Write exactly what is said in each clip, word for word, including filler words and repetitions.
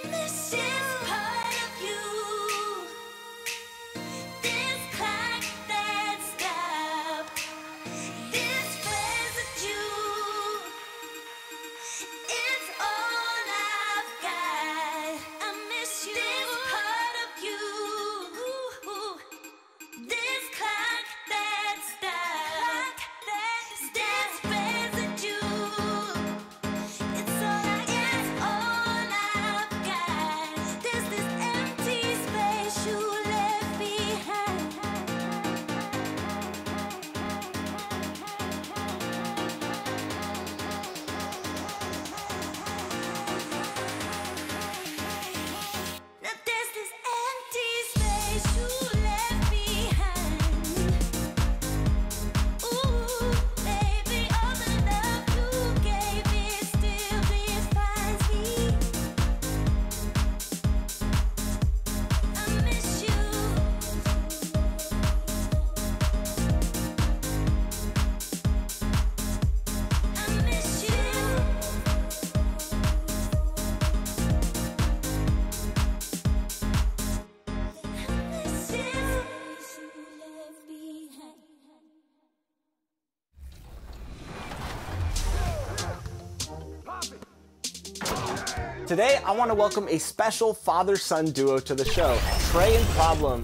Today, I want to welcome a special father-son duo to the show, Trey and Problem.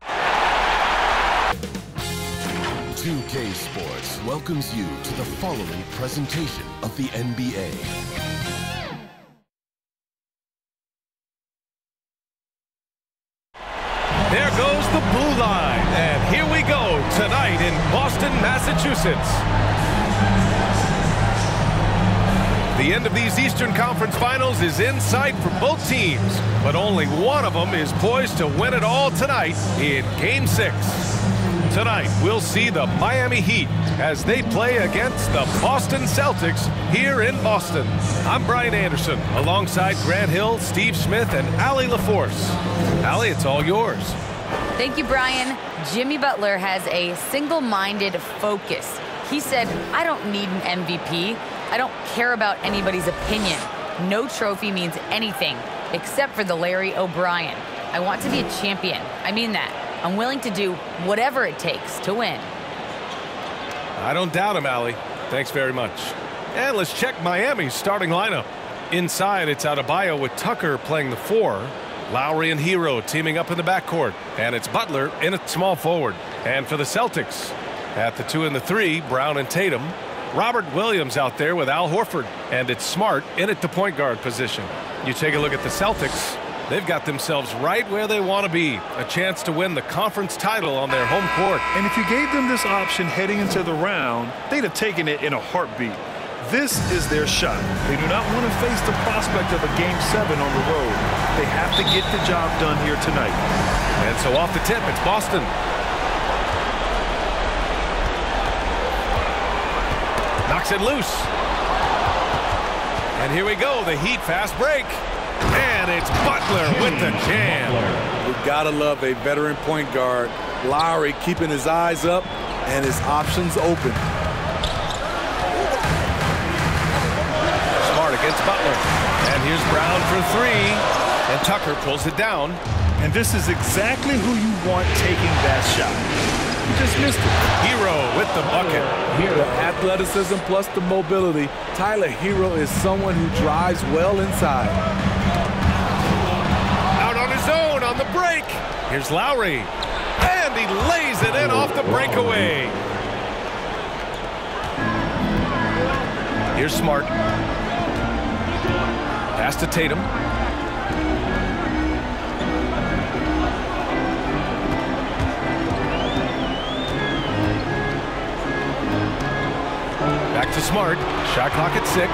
two K Sports welcomes you to the following presentation of the N B A. There goes the blue line, and here we go tonight in Boston, Massachusetts. The end of these Eastern Conference Finals is in sight for both teams, but only one of them is poised to win it all tonight in Game six. Tonight, we'll see the Miami Heat as they play against the Boston Celtics here in Boston. I'm Brian Anderson, alongside Grant Hill, Steve Smith, and Allie LaForce. Allie, it's all yours. Thank you, Brian. Jimmy Butler has a single-minded focus. He said, I don't need an M V P. I don't care about anybody's opinion. No trophy means anything except for the Larry O'Brien. I want to be a champion. I mean that. I'm willing to do whatever it takes to win. I don't doubt him, Allie. Thanks very much. And let's check Miami's starting lineup. Inside, it's Adebayo with Tucker playing the four. Lowry and Hero teaming up in the backcourt. And it's Butler in a small forward. And for the Celtics, at the two and the three, Brown and Tatum. Robert Williams out there with Al Horford. And it's Smart in at the point guard position. You take a look at the Celtics. They've got themselves right where they want to be. A chance to win the conference title on their home court. And if you gave them this option heading into the round, they'd have taken it in a heartbeat. This is their shot. They do not want to face the prospect of a game seven on the road. They have to get the job done here tonight. And so off the tip, it's Boston. Knocks it loose. And here we go, the Heat fast break. And it's Butler with the jam. We've got to love a veteran point guard. Lowry keeping his eyes up and his options open. Smart against Butler. And here's Brown for three. And Tucker pulls it down. And this is exactly who you want taking that shot. You just missed it. Hero with the bucket. The athleticism plus the mobility. Tyler Hero is someone who drives well inside. Out on his own on the break. Here's Lowry. And he lays it in off the breakaway. Here's Smart. Pass to Tatum. Back to Smart. Shot clock at six.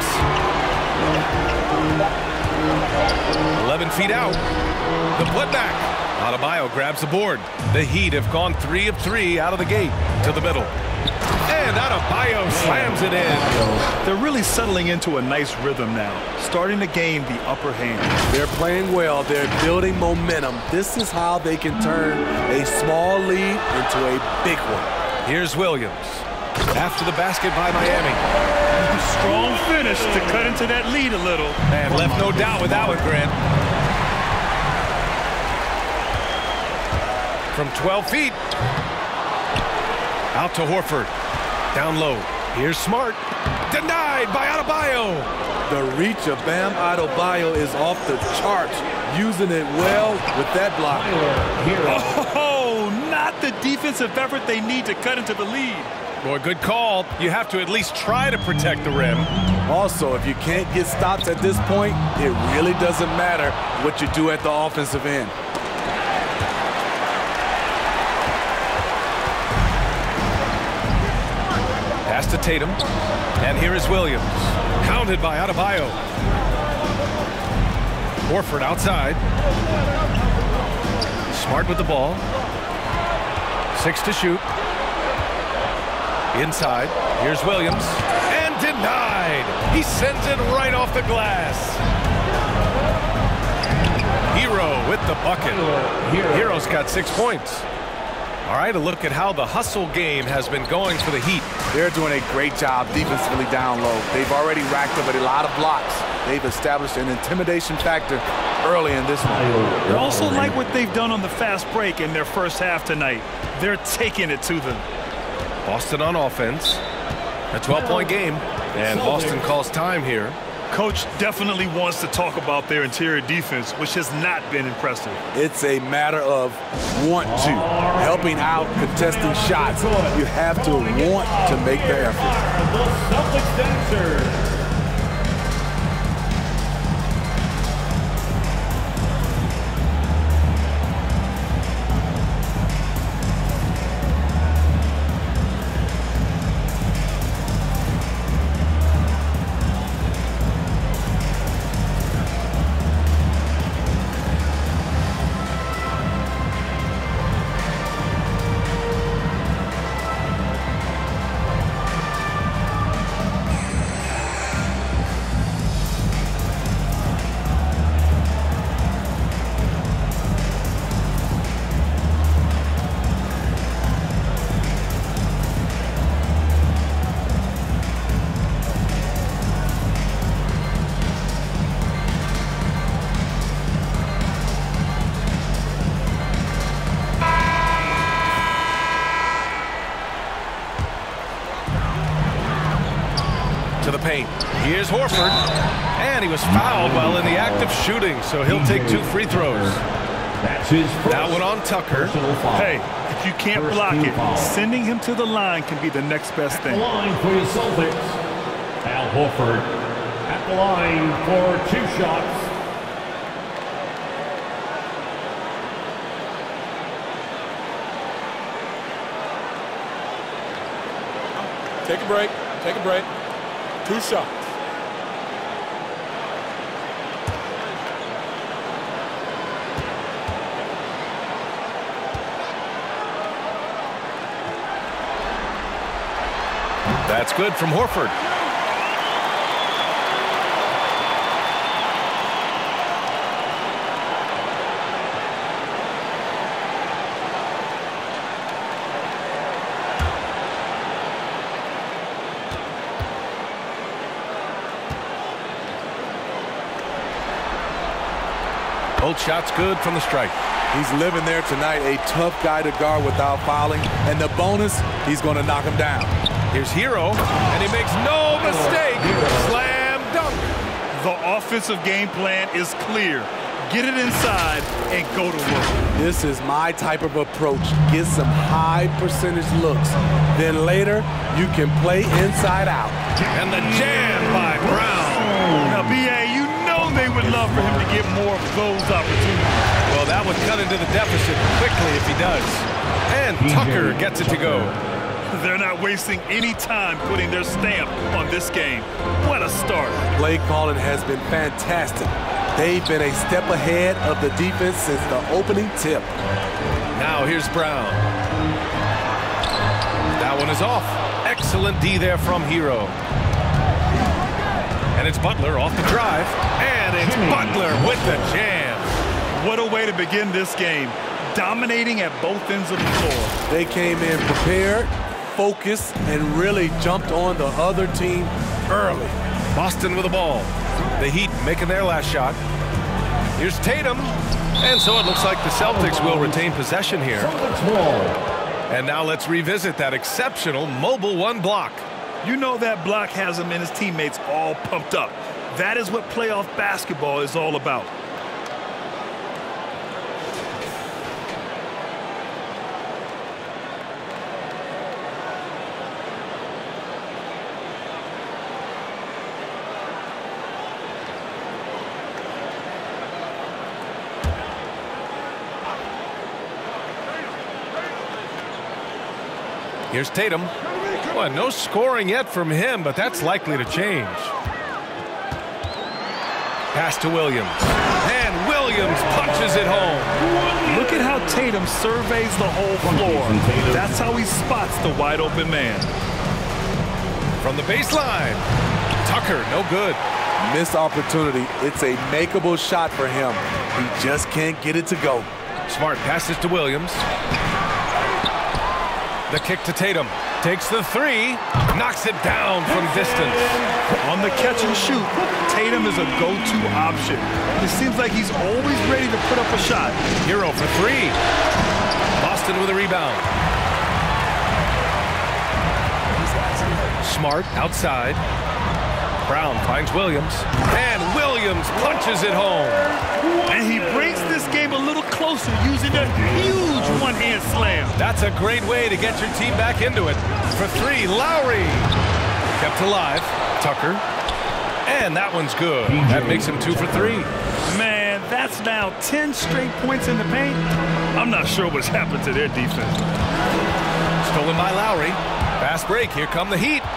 eleven feet out. The putback. Adebayo grabs the board. The Heat have gone three of three out of the gate to the middle. And Adebayo slams it in. They're really settling into a nice rhythm now, starting to gain the upper hand. They're playing well. They're building momentum. This is how they can turn a small lead into a big one. Here's Williams. After the basket by Miami. Strong finish to cut into that lead a little. And left no doubt with that one, Grant. from twelve feet. Out to Horford. Down low. Here's Smart. Denied by Adebayo. The reach of Bam Adebayo is off the charts, using it well with that block. Oh, not the defensive effort they need to cut into the lead. Boy, good call. You have to at least try to protect the rim. Also, if you can't get stops at this point, it really doesn't matter what you do at the offensive end. Pass to Tatum. And here is Williams. Hounded by Adebayo. Horford outside. Smart with the ball. Six to shoot. Inside. Here's Williams. And denied. He sends it right off the glass. Hero with the bucket. Hero's got six points. All right, a look at how the hustle game has been going for the Heat. They're doing a great job defensively down low. They've already racked up a lot of blocks. They've established an intimidation factor early in this one. I also like what they've done on the fast break in their first half tonight. They're taking it to them. Boston on offense. A twelve-point game. And Boston calls time here. Coach definitely wants to talk about their interior defense, which has not been impressive. It's a matter of want to. Helping out, contesting shots. You have to want to make the effort. The Celtics dancer. To the paint. Here's Horford. And he was fouled while in the act of shooting, so he'll take two free throws. That's his first That one on Tucker. Hey, if you can't First block it, foul. sending him to the line can be the next best At the thing. line for your Celtics, Al Horford. At the line for two shots. Take a break. Take a break. Two shots. That's good from Horford. Both shots good from the stripe. He's living there tonight, a tough guy to guard without fouling. And the bonus, he's going to knock him down. Here's Hero, and he makes no mistake. Slam dunk. The offensive game plan is clear. Get it inside and go to work. This is my type of approach. Get some high percentage looks. Then later, you can play inside out. And the jam by Brown. Now, B A, you know they would love for him to get more of those opportunities. Well, that would cut into the deficit quickly if he does. And Tucker gets it to go. They're not wasting any time putting their stamp on this game. What a start. Play calling has been fantastic. They've been a step ahead of the defense since the opening tip. Now here's Brown. That one is off. Excellent D there from Hero. And it's Butler off the drive. And it's Butler with the jam. What a way to begin this game. Dominating at both ends of the floor. They came in prepared, focused, and really jumped on the other team early. Boston with the ball. The Heat making their last shot. Here's Tatum. And so it looks like the Celtics will retain possession here. And now let's revisit that exceptional mobile one block. You know that block has him and his teammates all pumped up. That is what playoff basketball is all about. Here's Tatum. Well, no scoring yet from him, but that's likely to change. Pass to Williams. And Williams punches it home. Look at how Tatum surveys the whole floor. That's how he spots the wide open man. From the baseline. Tucker, no good. Missed opportunity. It's a makeable shot for him. He just can't get it to go. Smart passes to Williams. The kick to Tatum. Takes the three. Knocks it down from distance. On the catch and shoot, Tatum is a go-to option. It seems like he's always ready to put up a shot. Hero for three. Boston with a rebound. Smart outside. Brown finds Williams. And Williams punches it home. And he brings this game a little closer using a huge one-hand slam. That's a great way to get your team back into it. For three, Lowry. Kept alive. Tucker. And that one's good. That makes him two for three. Man, that's now ten straight points in the paint. I'm not sure what's happened to their defense. Stolen by Lowry. Fast break. Here come the Heat.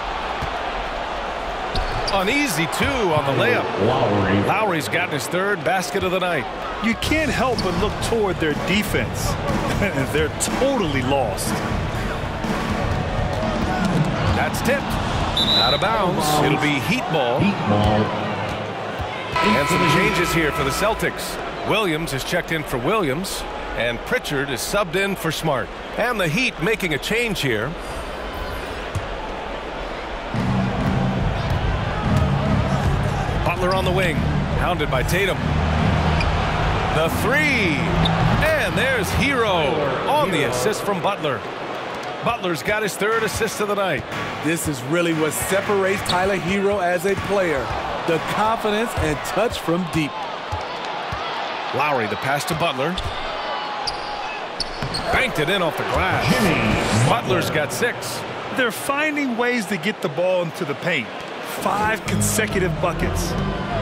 An easy two on the layup. Lowry. Lowry's gotten his third basket of the night. You can't help but look toward their defense. They're totally lost. That's tipped. Out of bounds. It'll be Heat ball. Heat ball. And some changes here for the Celtics. Williams is checked in for Williams. And Pritchard is subbed in for Smart. And the Heat making a change here. Butler on the wing, hounded by Tatum. The three, and there's Hero on the assist from Butler. Butler's got his third assist of the night. This is really what separates Tyler Hero as a player. The confidence and touch from deep. Lowry, the pass to Butler. Banked it in off the glass. Butler's got six. They're finding ways to get the ball into the paint. Five consecutive buckets.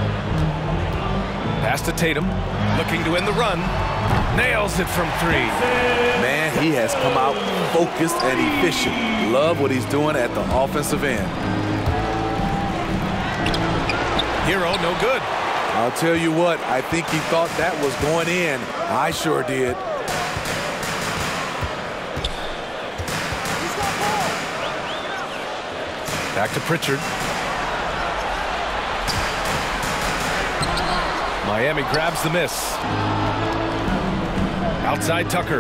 Pass to Tatum, looking to end the run. Nails it from three. Man, he has come out focused and efficient. Love what he's doing at the offensive end. Hero, no good. I'll tell you what, I think he thought that was going in. I sure did. Back to Pritchard. Miami grabs the miss. Outside Tucker.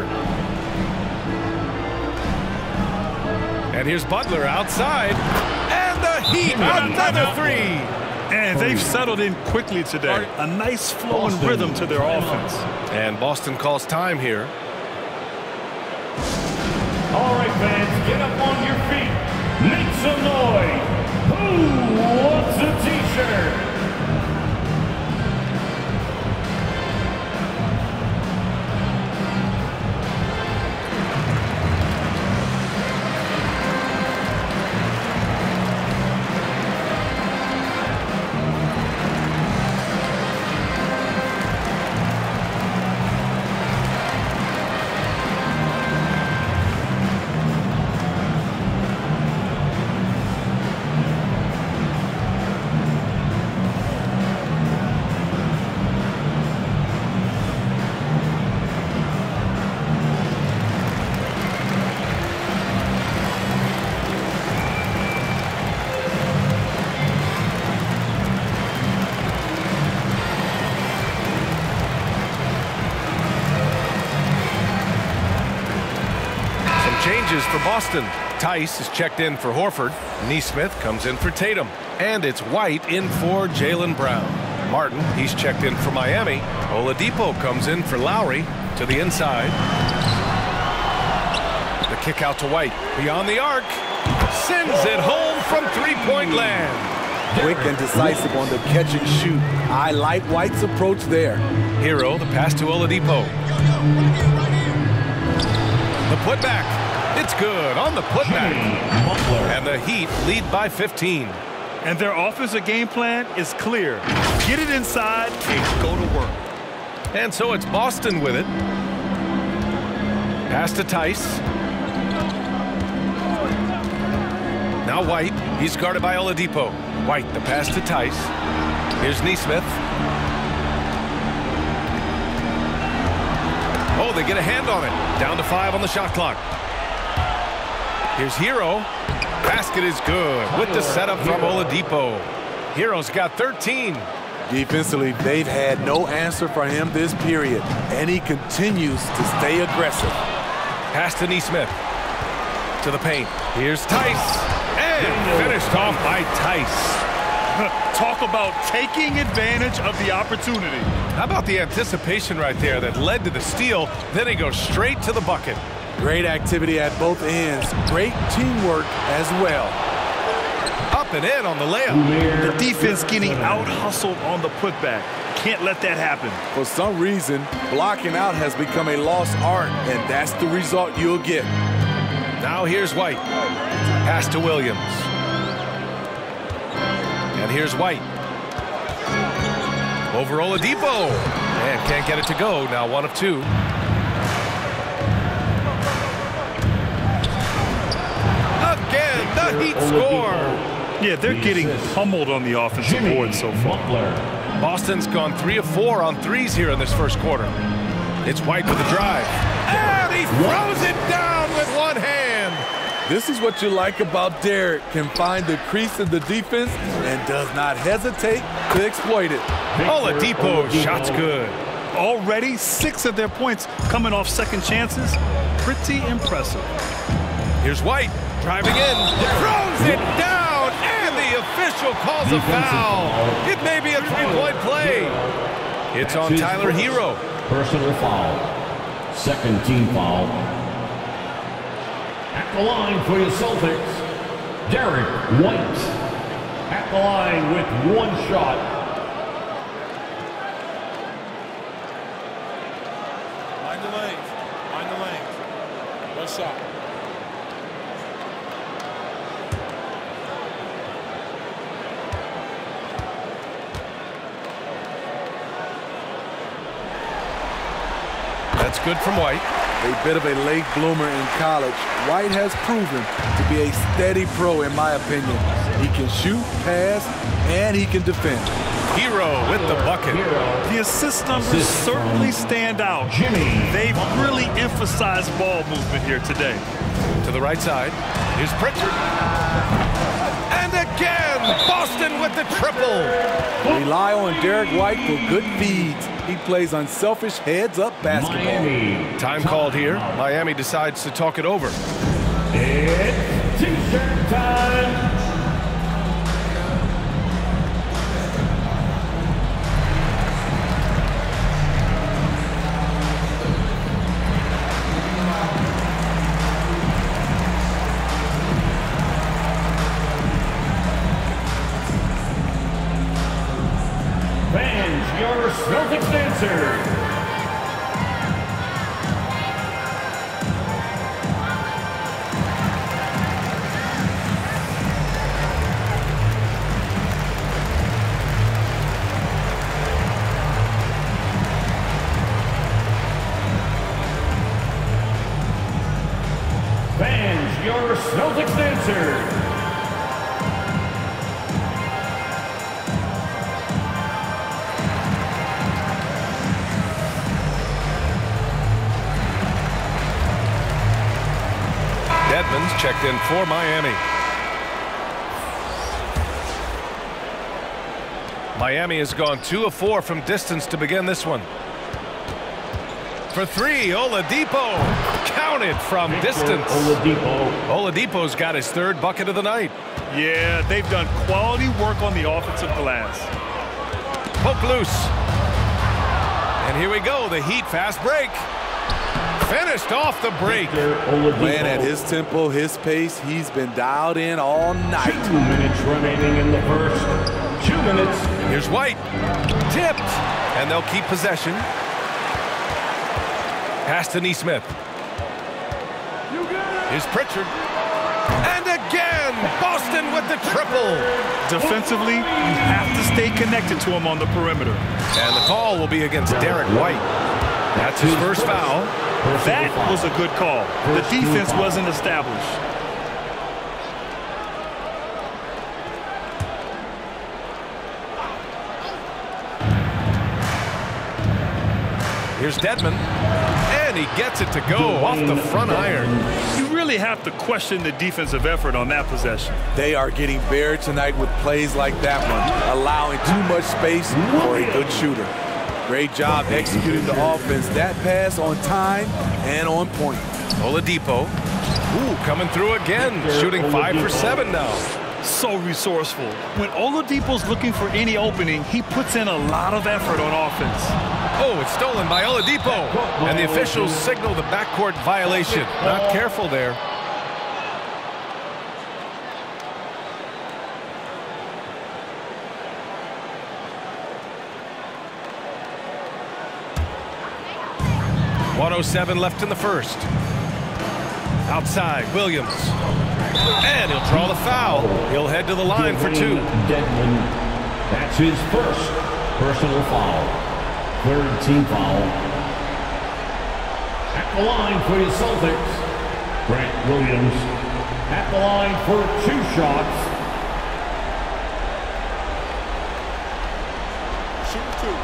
And here's Butler outside. And the Heat, another three. And they've settled in quickly today. A nice flow and rhythm to their offense. And Boston calls time here. All right, fans, get up on your feet. Make some noise. Who wants a t-shirt? Changes for Boston. Tice is checked in for Horford. Neesmith comes in for Tatum. And it's White in for Jaylen Brown. Martin, he's checked in for Miami. Oladipo comes in for Lowry to the inside. The kick out to White. Beyond the arc. Sends it home from three-point land. Quick and decisive on the catch and shoot. I like White's approach there. Hero, the pass to Oladipo. The putback. It's good on the putback. And the Heat lead by fifteen. And their offensive game plan is clear. Get it inside and go to work. And so it's Boston with it. Pass to Tice. Now White. He's guarded by Oladipo. White, the pass to Tice. Here's Nesmith. Oh, they get a hand on it. Down to five on the shot clock. Here's Hero. Basket is good with the setup from Oladipo. Hero's got thirteen. Defensively, they've had no answer for him this period, and he continues to stay aggressive. Pass to Nesmith. To the paint. Here's Tice. And finished off by Tice. Talk about taking advantage of the opportunity. How about the anticipation right there that led to the steal? Then he goes straight to the bucket. Great activity at both ends. Great teamwork as well. Up and in on the layup. The defense getting out-hustled on the putback. Can't let that happen. For some reason, blocking out has become a lost art, and that's the result you'll get. Now here's White. Pass to Williams. And here's White. Over Oladipo. And can't get it to go. Now one of two. Again, the Heat score. Yeah, they're getting pummeled on the offensive board so far. Boston's gone three of four on threes here in this first quarter. It's White with the drive. And he throws it down with one hand. This is what you like about Derek. Can find the crease in the defense and does not hesitate to exploit it. Oladipo, shot's good. Already six of their points coming off second chances. Pretty impressive. Here's White driving in. Throws it down. And the official calls a foul. It may be a three-point play. It's on Tyler Hero. Personal foul. Second team foul. At the line for your Celtics, Derek White. At the line with one shot. Mind the lanes. Mind the lanes. One shot. That's good from White. A bit of a late bloomer in college, White has proven to be a steady pro in my opinion. He can shoot, pass, and he can defend. Hero with the bucket. The assist numbers certainly stand out. They've really emphasized ball movement here today. To the right side. Here's Pritchard. And again, Boston with the triple. Rely on Derek White for good feeds. He plays unselfish heads-up basketball. Miami. Time called here. Miami decides to talk it over. It's T-shirt time. Fans, your Celtics dancer. Fans, your Celtics dancer. Edmonds checked in for Miami. Miami has gone two of four from distance to begin this one. For three, Oladipo counted from distance. Oladipo. Oladipo's got his third bucket of the night. Yeah, they've done quality work on the offensive glass. Poke loose. And here we go, the Heat fast break. Finished off the break. Playing at his tempo, his pace. He's been dialed in all night. Two minutes remaining in the first. Two minutes. Here's White. Tipped. And they'll keep possession. Pass to Neesmith. Here's Pritchard. And again, Boston with the triple. Defensively, you have to stay connected to him on the perimeter. And the call will be against Derek White. That's his first foul. That was a good call. The defense wasn't established. Here's Dedmon. And he gets it to go off the front iron. You really have to question the defensive effort on that possession. They are getting buried tonight with plays like that one, allowing too much space for a good shooter. Great job executing the offense. That pass on time and on point. Oladipo. Ooh, coming through again. Shooting five for seven now. So resourceful. When Oladipo's looking for any opening, he puts in a lot of effort on offense. Oh, it's stolen by Oladipo. And the officials signal the backcourt violation. Not careful there. one oh seven left in the first. Outside, Williams. And he'll draw the foul. He'll head to the line for two. Dedmon, that's his first personal foul. Third team foul. At the line for the Celtics, Grant Williams. At the line for two shots. Shoot two.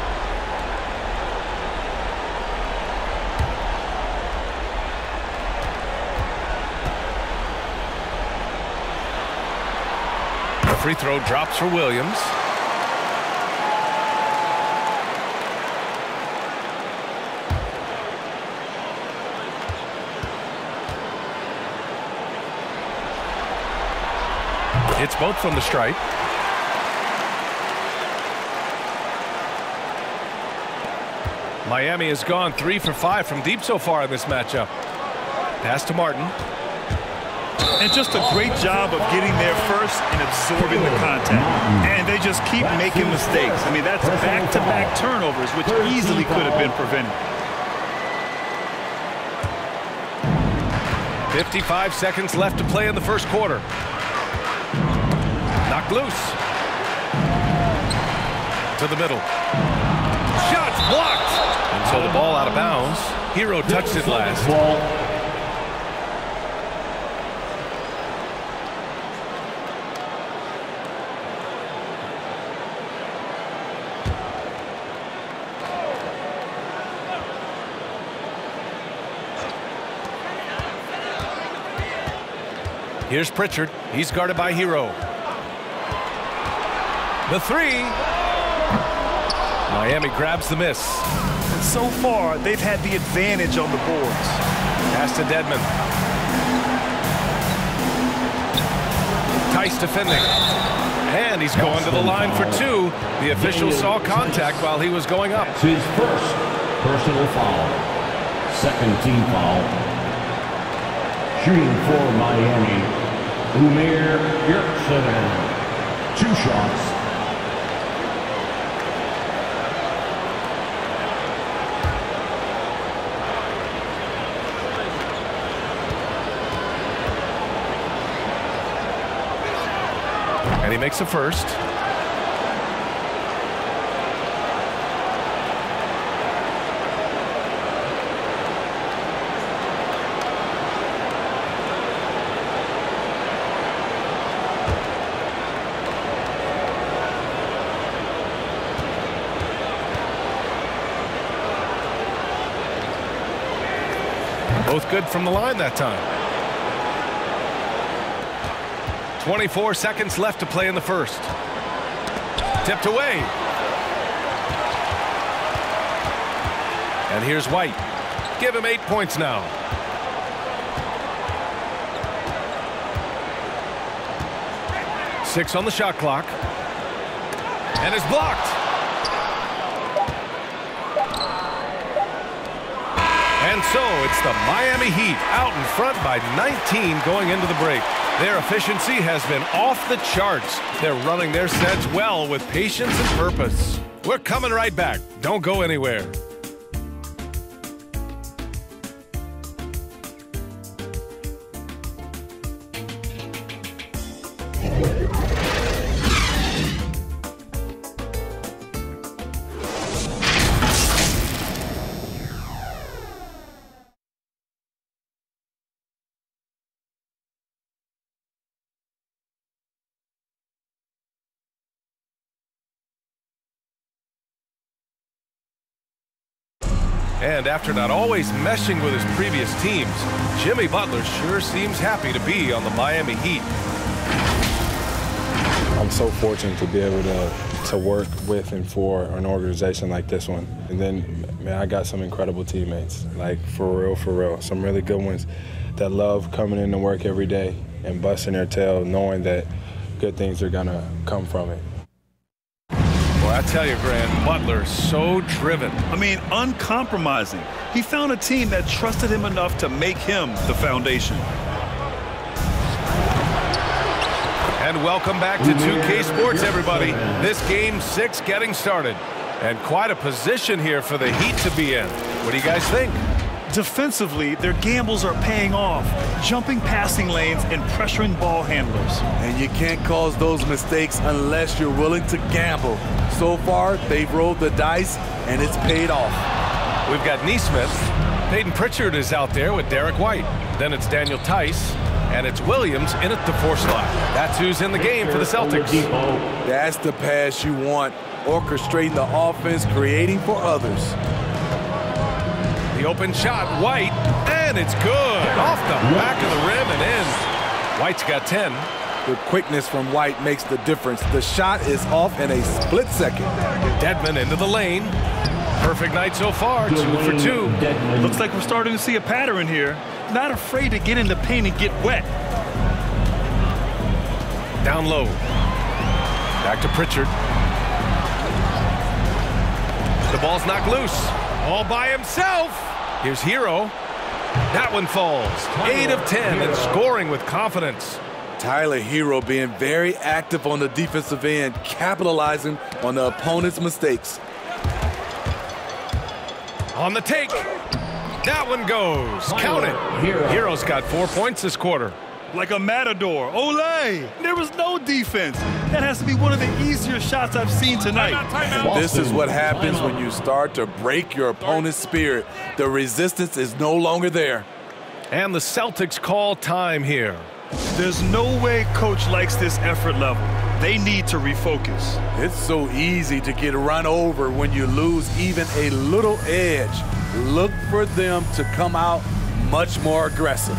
Free throw drops for Williams. It's both from the stripe. Miami has gone three for five from deep so far in this matchup. Pass to Martin. And just a great job of getting there first and absorbing the contact. And they just keep making mistakes. I mean, that's back-to-back turnovers, which easily could have been prevented. fifty-five seconds left to play in the first quarter. Knocked loose. To the middle. Shots blocked. And so the ball out of bounds. Hero touched it last. Here's Pritchard. He's guarded by Hero. The three. Miami grabs the miss. And so far, they've had the advantage on the boards. Pass to Dedmon. Tice defending. And he's going to the line for two. The official saw contact while he was going up. That's his first personal foul. Second team foul. Shooting for Miami, Umir Yerkseven. Two shots. And he makes a first. Both good from the line that time. twenty-four seconds left to play in the first. Tipped away. And here's White. Give him eight points now. Six on the shot clock. And it's blocked. so it's the Miami Heat out in front by nineteen going into the break. Their efficiency has been off the charts. They're running their sets well with patience and purpose. We're coming right back. Don't go anywhere. And after not always meshing with his previous teams, Jimmy Butler sure seems happy to be on the Miami Heat. I'm so fortunate to be able to, to work with and for an organization like this one. And then, man, I got some incredible teammates, like for real, for real. Some really good ones that love coming in to work every day and busting their tail knowing that good things are going to come from it. Well, I tell you, Grant, Butler's so driven. I mean, uncompromising. He found a team that trusted him enough to make him the foundation. And welcome back to two K Sports, everybody. This game six getting started. And quite a position here for the Heat to be in. What do you guys think? Defensively, their gambles are paying off, jumping passing lanes and pressuring ball handlers. And you can't cause those mistakes unless you're willing to gamble. So far, they've rolled the dice, and it's paid off. We've got Neesmith. Peyton Pritchard is out there with Derek White. Then it's Daniel Tice, and it's Williams in at the four slot. That's who's in the game for the Celtics. That's the pass you want, orchestrating the offense, creating for others. The open shot, White, and it's good. Off the back of the rim and in. White's got ten. The quickness from White makes the difference. The shot is off in a split second. Dedmon into the lane. Perfect night so far, two for two. Looks like we're starting to see a pattern here. Not afraid to get in the paint and get wet. Down low. Back to Pritchard. The ball's knocked loose. All by himself. Here's Hero. That one falls. eight of ten and scoring with confidence. Tyler Hero being very active on the defensive end, capitalizing on the opponent's mistakes. On the take. That one goes. Count it. Hero's got four points this quarter. Like a matador. Olay! There was no defense. That has to be one of the easier shots I've seen tonight. And this is what happens when you start to break your opponent's spirit. The resistance is no longer there. And the Celtics call time here. There's no way coach likes this effort level. They need to refocus. It's so easy to get run over when you lose even a little edge. Look for them to come out much more aggressive.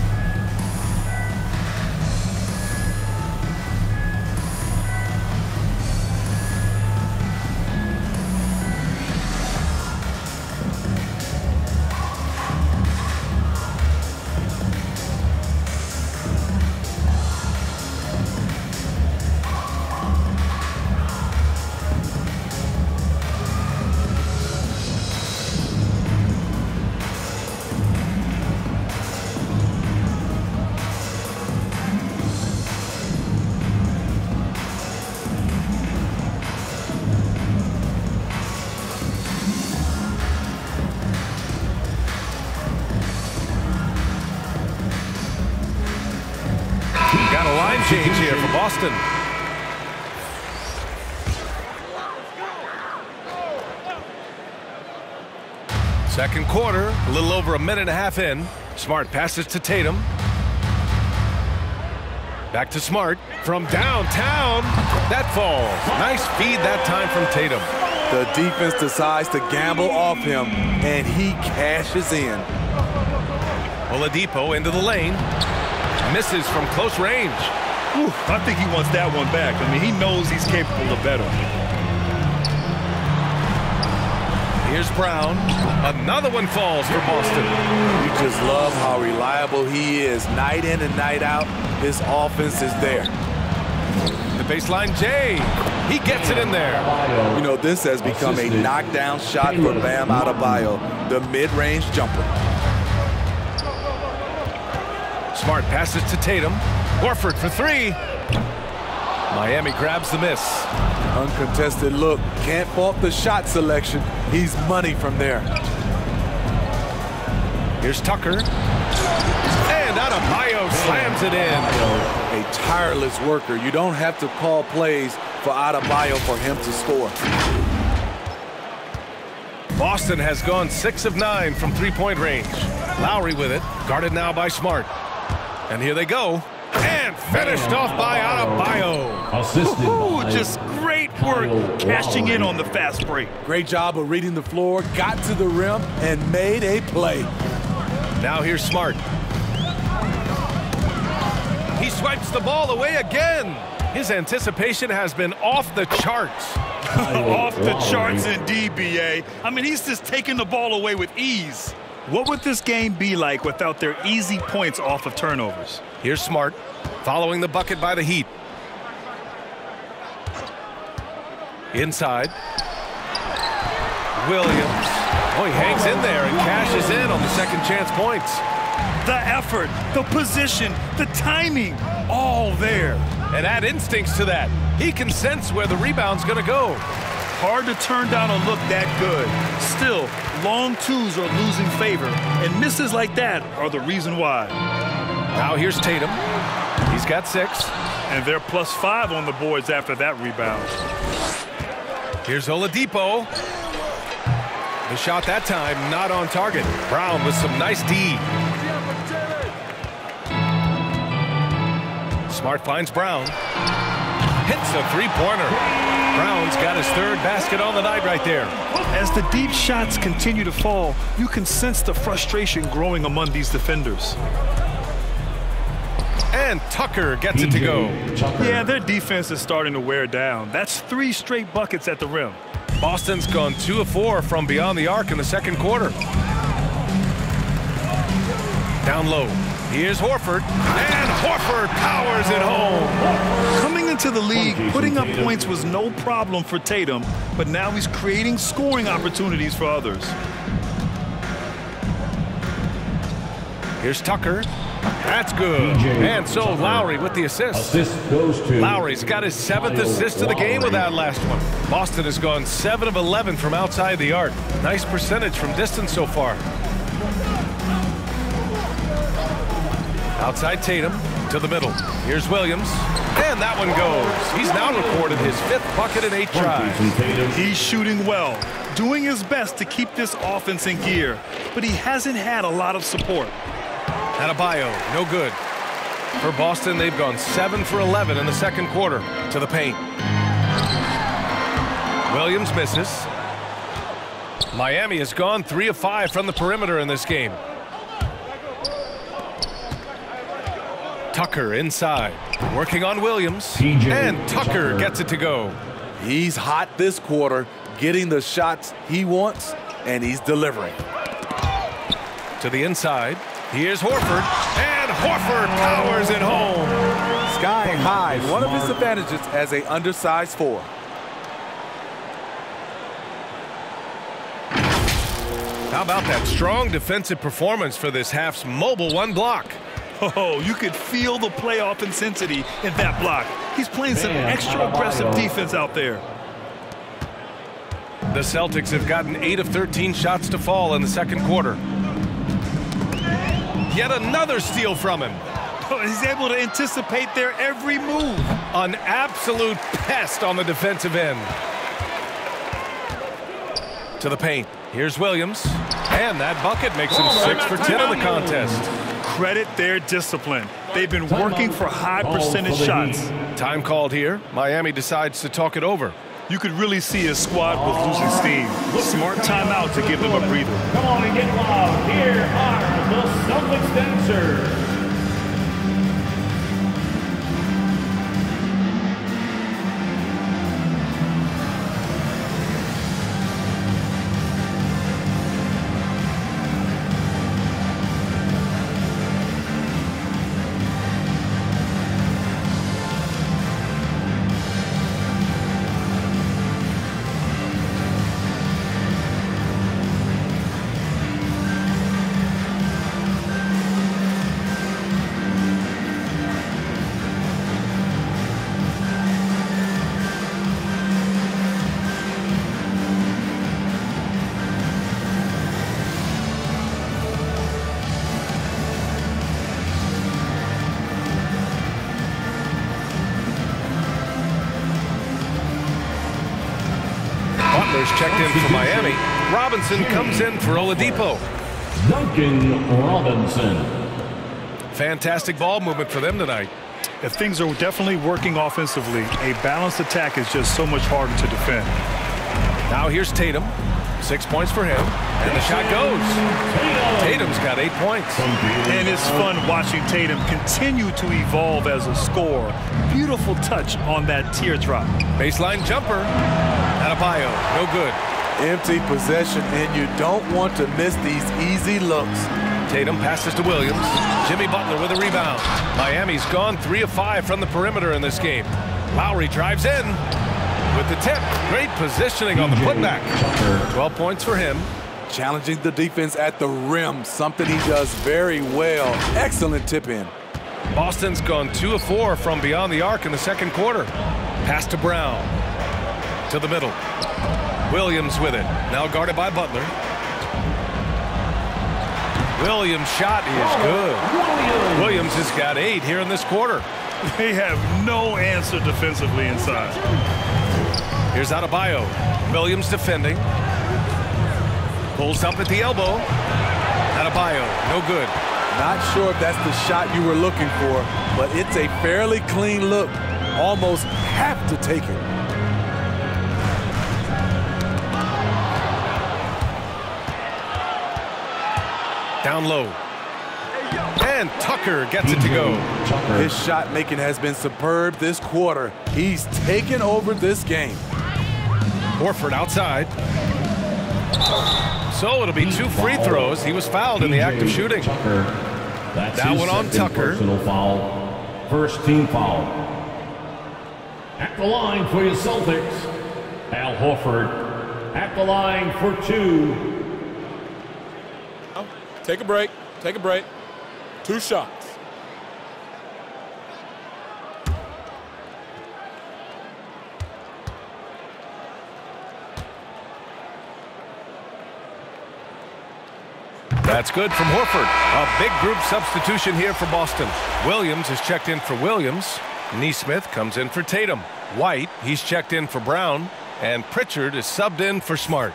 Got a line change here for Boston. Second quarter, a little over a minute and a half in. Smart passes to Tatum. Back to Smart from downtown. That falls. Nice feed that time from Tatum. The defense decides to gamble off him, and he cashes in. Oladipo into the lane. Misses from close range. Ooh, I think he wants that one back. I mean, he knows he's capable of better. Here's Brown. Another one falls for Boston. You just love how reliable he is. Night in and night out, his offense is there. The Baseline J. He gets it in there. You know, this has become a knockdown shot for Bam Adebayo, the mid-range jumper. Smart passes to Tatum. Horford for three. Miami grabs the miss. Uncontested look. Can't fault the shot selection. He's money from there. Here's Tucker. And Adebayo slams it in. A tireless worker. You don't have to call plays for Adebayo for him to score. Boston has gone six of nine from three-point range. Lowry with it. Guarded now by Smart. And here they go. And finished off by Adebayo. Ooh, just great work cashing in on the fast break. Great job of reading the floor, got to the rim, and made a play. Now here's Smart. He swipes the ball away again. His anticipation has been off the charts. Off the charts indeed, B A. I mean, he's just taking the ball away with ease. What would this game be like without their easy points off of turnovers? Here's Smart, following the bucket by the Heat. Inside. Williams. Oh, he hangs in there and cashes in on the second chance points. The effort, the position, the timing, all there. And add instincts to that. He can sense where the rebound's going to go. Hard to turn down a look that good. Still, long twos are losing favor, and misses like that are the reason why. Now here's Tatum. He's got six. And they're plus five on the boards after that rebound. Here's Oladipo. The shot that time not on target. Brown with some nice D. Smart finds Brown. Hits a three-pointer. Brown's got his third basket on the night right there. As the deep shots continue to fall, you can sense the frustration growing among these defenders. And Tucker gets it to go. Yeah, their defense is starting to wear down. That's three straight buckets at the rim. Boston's gone two of four from beyond the arc in the second quarter. Down low. Here's Horford. And Horford powers it home. Coming into the league, putting up points was no problem for Tatum, but now he's creating scoring opportunities for others. Here's Tucker. That's good. And so Lowry with the assist. Assist goes to Lowry's got his seventh assist of the game with that last one. Boston has gone seven of eleven from outside the arc. Nice percentage from distance so far. Outside Tatum to the middle. Here's Williams. And that one goes. He's now recorded his fifth bucket in eight tries. He's shooting well, doing his best to keep this offense in gear, but he hasn't had a lot of support. Adebayo, no good. For Boston, they've gone seven for eleven in the second quarter. To the paint. Williams misses. Miami has gone three of five from the perimeter in this game. Tucker inside, working on Williams, and Tucker gets it to go. He's hot this quarter, getting the shots he wants, and he's delivering. To the inside, here's Horford, and Horford powers it home. Sky high, one of his advantages as an undersized four. How about that strong defensive performance for this half's mobile one block? Oh, you could feel the playoff intensity in that block. He's playing some extra aggressive defense out there. The Celtics have gotten eight of thirteen shots to fall in the second quarter. Yet another steal from him. Oh, he's able to anticipate their every move. An absolute pest on the defensive end. To the paint. Here's Williams. And that bucket makes him six for ten in the contest. Credit their discipline. They've been working for high percentage shots. Time called here. Miami decides to talk it over. You could really see his squad was losing steam. Smart timeout to give them a breather. Come on and get loud. Here are the Celtics dancers. has checked in for Miami. Robinson comes in for Oladipo. Duncan Robinson. Fantastic ball movement for them tonight. If things are definitely working offensively, a balanced attack is just so much harder to defend. Now here's Tatum. Six points for him. And the shot goes. Tatum's got eight points. And it's fun watching Tatum continue to evolve as a scorer. Beautiful touch on that teardrop. Baseline jumper. Adebayo, no good. Empty possession, and you don't want to miss these easy looks. Tatum passes to Williams. Jimmy Butler with a rebound. Miami's gone three of five from the perimeter in this game. Lowry drives in with the tip. Great positioning on the putback. twelve points for him. Challenging the defense at the rim, something he does very well. Excellent tip in. Boston's gone two of four from beyond the arc in the second quarter. Pass to Brown. To the middle. Williams with it. Now guarded by Butler. Williams' shot is good. Williams has got eight here in this quarter. They have no answer defensively inside. Here's Adebayo. Williams defending. Pulls up at the elbow. Adebayo, no good. Not sure if that's the shot you were looking for, but it's a fairly clean look. Almost have to take it. Down low. And Tucker gets it to go. His shot making has been superb this quarter. He's taken over this game. Horford outside. So it'll be two free throws. He was fouled in the act of shooting. That one on Tucker. Personal foul. First team foul. At the line for your Celtics, Al Horford. At the line for two. Take a break. Take a break. Two shots. That's good from Horford. A big group substitution here for Boston. Williams has checked in for Williams. Nesmith comes in for Tatum. White, he's checked in for Brown. And Pritchard is subbed in for Smart.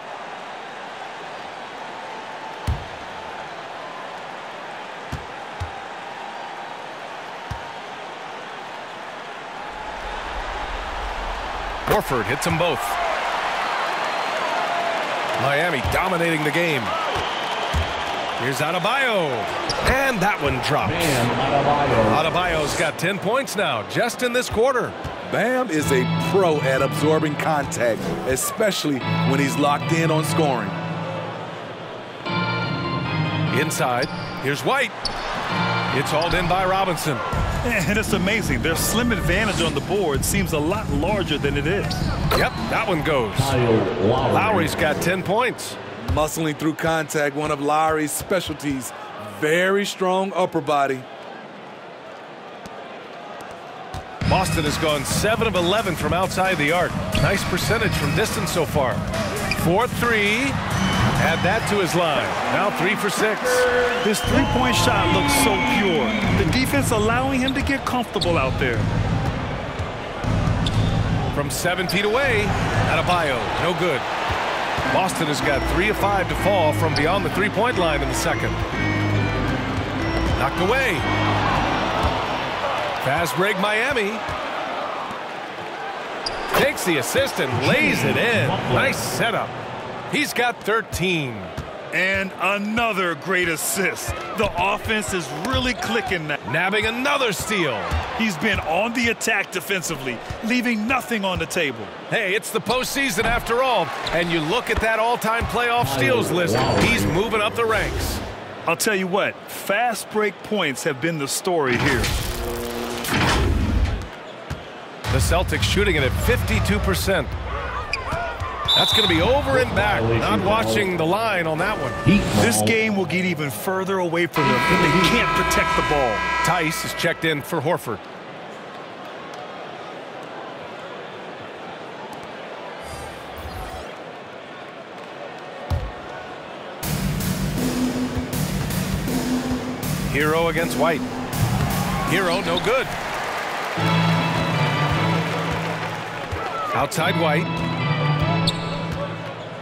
Horford hits them both. Miami dominating the game. Here's Adebayo. And that one drops. Bam Adebayo. Adebayo's got ten points now, just in this quarter. Bam is a pro at absorbing contact, especially when he's locked in on scoring. Inside, here's White. It's hauled in by Robinson. And it's amazing. Their slim advantage on the board seems a lot larger than it is. Yep, that one goes. Lowry. Lowry's got ten points. Muscling through contact, one of Lowry's specialties. Very strong upper body. Boston has gone seven of eleven from outside the arc. Nice percentage from distance so far. four three. Add that to his line. Now three for six. His three-point shot looks so pure. The defense allowing him to get comfortable out there. From seven feet away, Adebayo, no good. Boston has got three of five to fall from beyond the three-point line in the second. Knocked away. Fast break Miami. Takes the assist and lays it in. Nice setup. He's got thirteen. And another great assist. The offense is really clicking now. Nabbing another steal. He's been on the attack defensively, leaving nothing on the table. Hey, it's the postseason after all. And you look at that all-time playoff steals list. He's moving up the ranks. I'll tell you what, fast break points have been the story here. The Celtics shooting it at fifty-two percent. That's going to be over and back. Not watching the line on that one. This game will get even further away from them if they can't protect the ball. Tice is checked in for Horford. Hero against White. Hero, no good. Outside White.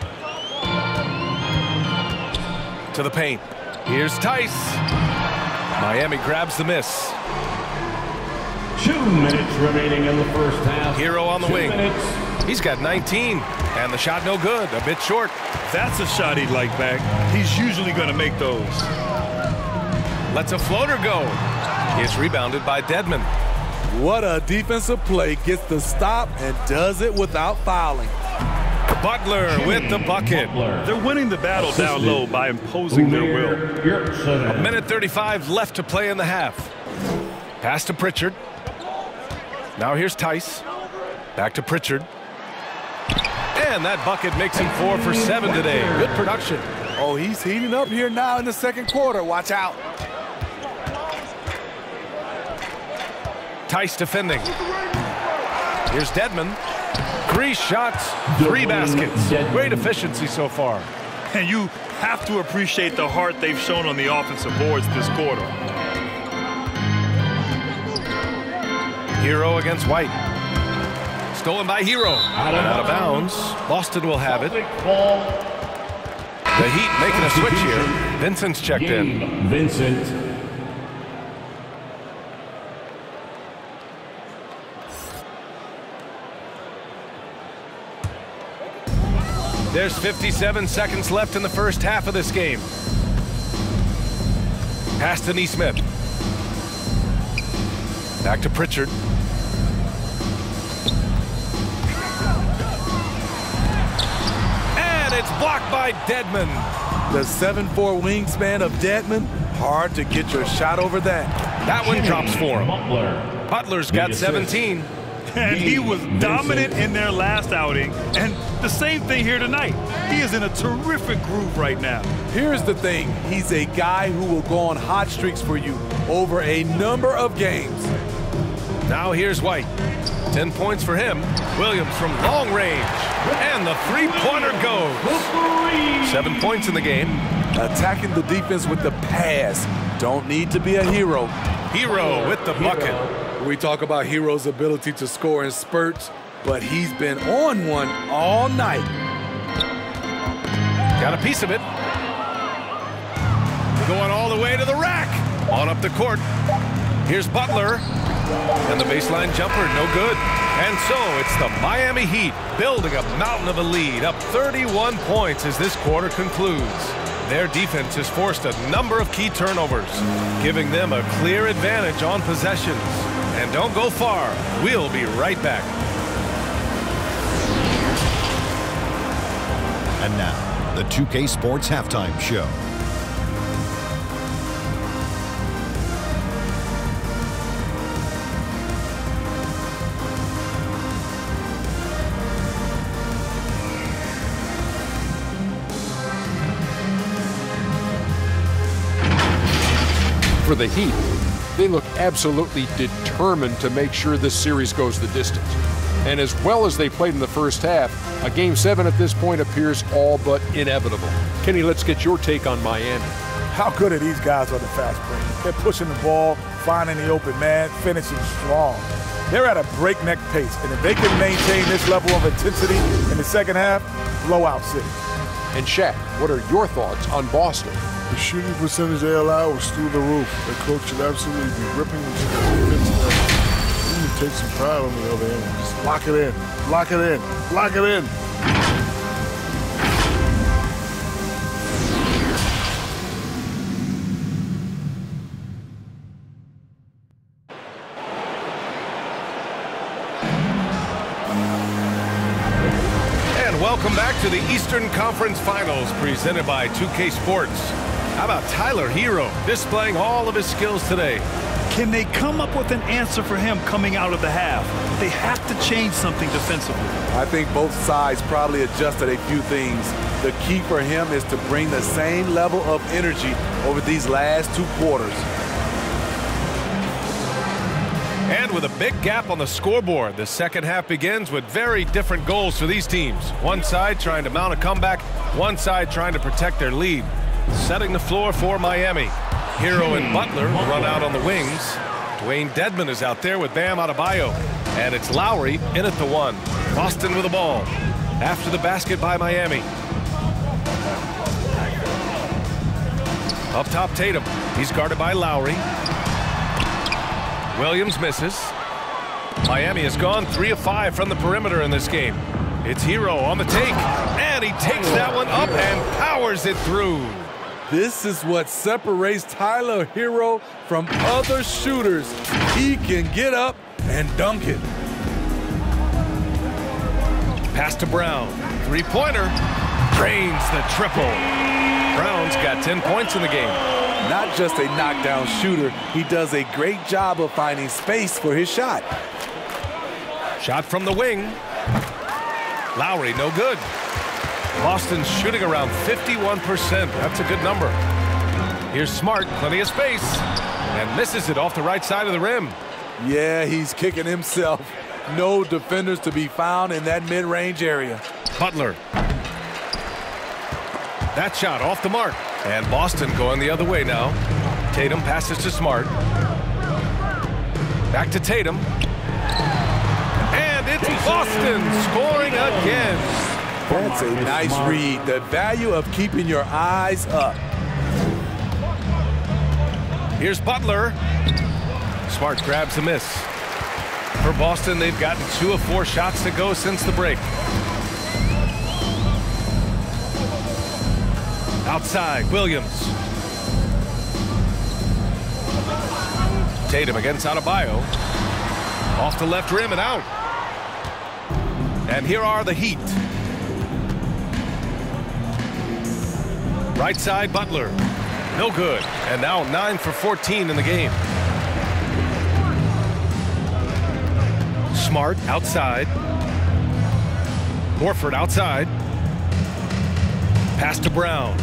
to the paint. Here's Tice. Miami grabs the miss. Two minutes remaining in the first half. Hero on the Two wing. Minutes. He's got nineteen, and the shot no good, a bit short. That's a shot he'd like back. He's usually going to make those. Lets a floater go. It's rebounded by Dedmon. What a defensive play. Gets the stop and does it without fouling. Butler with the bucket. Butler. They're winning the battle down low by imposing their will. A minute thirty-five left to play in the half. Pass to Pritchard. Now here's Tice. Back to Pritchard. And that bucket makes him four for seven today. Good production. Oh, he's heating up here now in the second quarter. Watch out. Tice defending. Here's Dedmon. Three shots, three baskets. Great efficiency so far. And you have to appreciate the heart they've shown on the offensive boards this quarter. Hero against White. Stolen by Hero. And out of bounds. Boston will have it. The Heat making a switch here. Vincent's checked in. Vincent. There's fifty-seven seconds left in the first half of this game. Pass to Nesmith. Back to Pritchard. And it's blocked by Dedmon. The seven four wingspan of Dedmon. Hard to get your shot over that. That one drops for him. Butler. Butler's got seventeen. And he was dominant in their last outing. And the same thing here tonight. He is in a terrific groove right now. Here's the thing. He's a guy who will go on hot streaks for you over a number of games. Now here's White. Ten points for him. Williams from long range. And the three-pointer goes. Seven points in the game. Attacking the defense with the pass. Don't need to be a hero. Hero with the bucket. We talk about Hero's ability to score in spurts, but he's been on one all night. Got a piece of it. Going all the way to the rack. On up the court. Here's Butler. And the baseline jumper, no good. And so it's the Miami Heat building a mountain of a lead, up thirty-one points as this quarter concludes. Their defense has forced a number of key turnovers, giving them a clear advantage on possessions. And don't go far. We'll be right back. And now, the two K Sports Halftime Show. For the Heat, they look absolutely determined to make sure this series goes the distance. And as well as they played in the first half, a game seven at this point appears all but inevitable. Kenny, let's get your take on Miami. How good are these guys on the fast break? They're pushing the ball, finding the open man, finishing strong. They're at a breakneck pace, and if they can maintain this level of intensity in the second half, blowout city. And Shaq, what are your thoughts on Boston? The shooting percentage they allow was through the roof. The coach should absolutely be ripping the defense. You can take some pride on the other end. Just lock it in, lock it in, lock it in. And welcome back to the Eastern Conference Finals presented by two K Sports. How about Tyler Hero displaying all of his skills today? Can they come up with an answer for him coming out of the half? They have to change something defensively. I think both sides probably adjusted a few things. The key for him is to bring the same level of energy over these last two quarters. And with a big gap on the scoreboard, the second half begins with very different goals for these teams. One side trying to mount a comeback, one side trying to protect their lead. Setting the floor for Miami. Hero and Butler run out on the wings. Dwayne Dedmon is out there with Bam Adebayo. And it's Lowry in at the one. Boston with the ball. After the basket by Miami. Up top, Tatum. He's guarded by Lowry. Williams misses. Miami has gone three of five from the perimeter in this game. It's Hero on the take, and he takes that one up and powers it through. This is what separates Tyler Hero from other shooters. He can get up and dunk it. Pass to Brown. Three-pointer. Drains the triple. Brown's got ten points in the game. Not just a knockdown shooter, he does a great job of finding space for his shot. Shot from the wing. Lowry, no good. Boston's shooting around fifty-one percent. That's a good number. Here's Smart, plenty of space, and misses it off the right side of the rim. Yeah, he's kicking himself. No defenders to be found in that mid-range area. Butler. That shot off the mark. And Boston going the other way now. Tatum passes to Smart. Back to Tatum. And it's Boston scoring again. That's a nice read. The value of keeping your eyes up. Here's Butler. Smart grabs a miss. For Boston, they've gotten two of four shots to go since the break. Outside, Williams. Tatum against Adebayo. Off the left rim and out. And here are the Heat. Right side, Butler. No good. And now nine for fourteen in the game. Smart outside. Horford outside. Pass to Brown.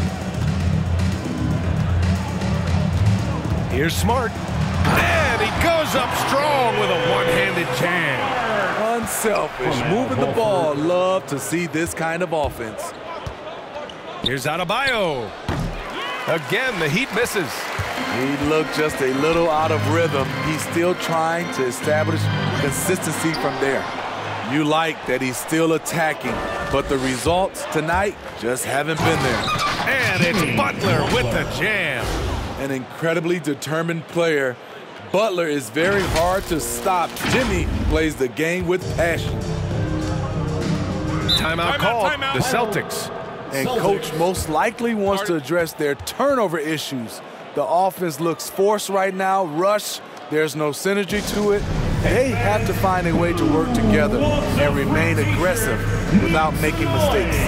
Here's Smart. And he goes up strong with a one-handed jam. Unselfish, moving the ball. Love to see this kind of offense. Here's Adebayo. Again, the Heat misses. He looked just a little out of rhythm. He's still trying to establish consistency from there. You like that he's still attacking, but the results tonight just haven't been there. And it's Butler with the jam. An incredibly determined player. Butler is very hard to stop. Jimmy plays the game with passion. Timeout Timeout, called. timeout. The Celtics. And coach most likely wants to address their turnover issues. The offense looks forced right now, rush. There's no synergy to it. They have to find a way to work together and remain aggressive without making mistakes.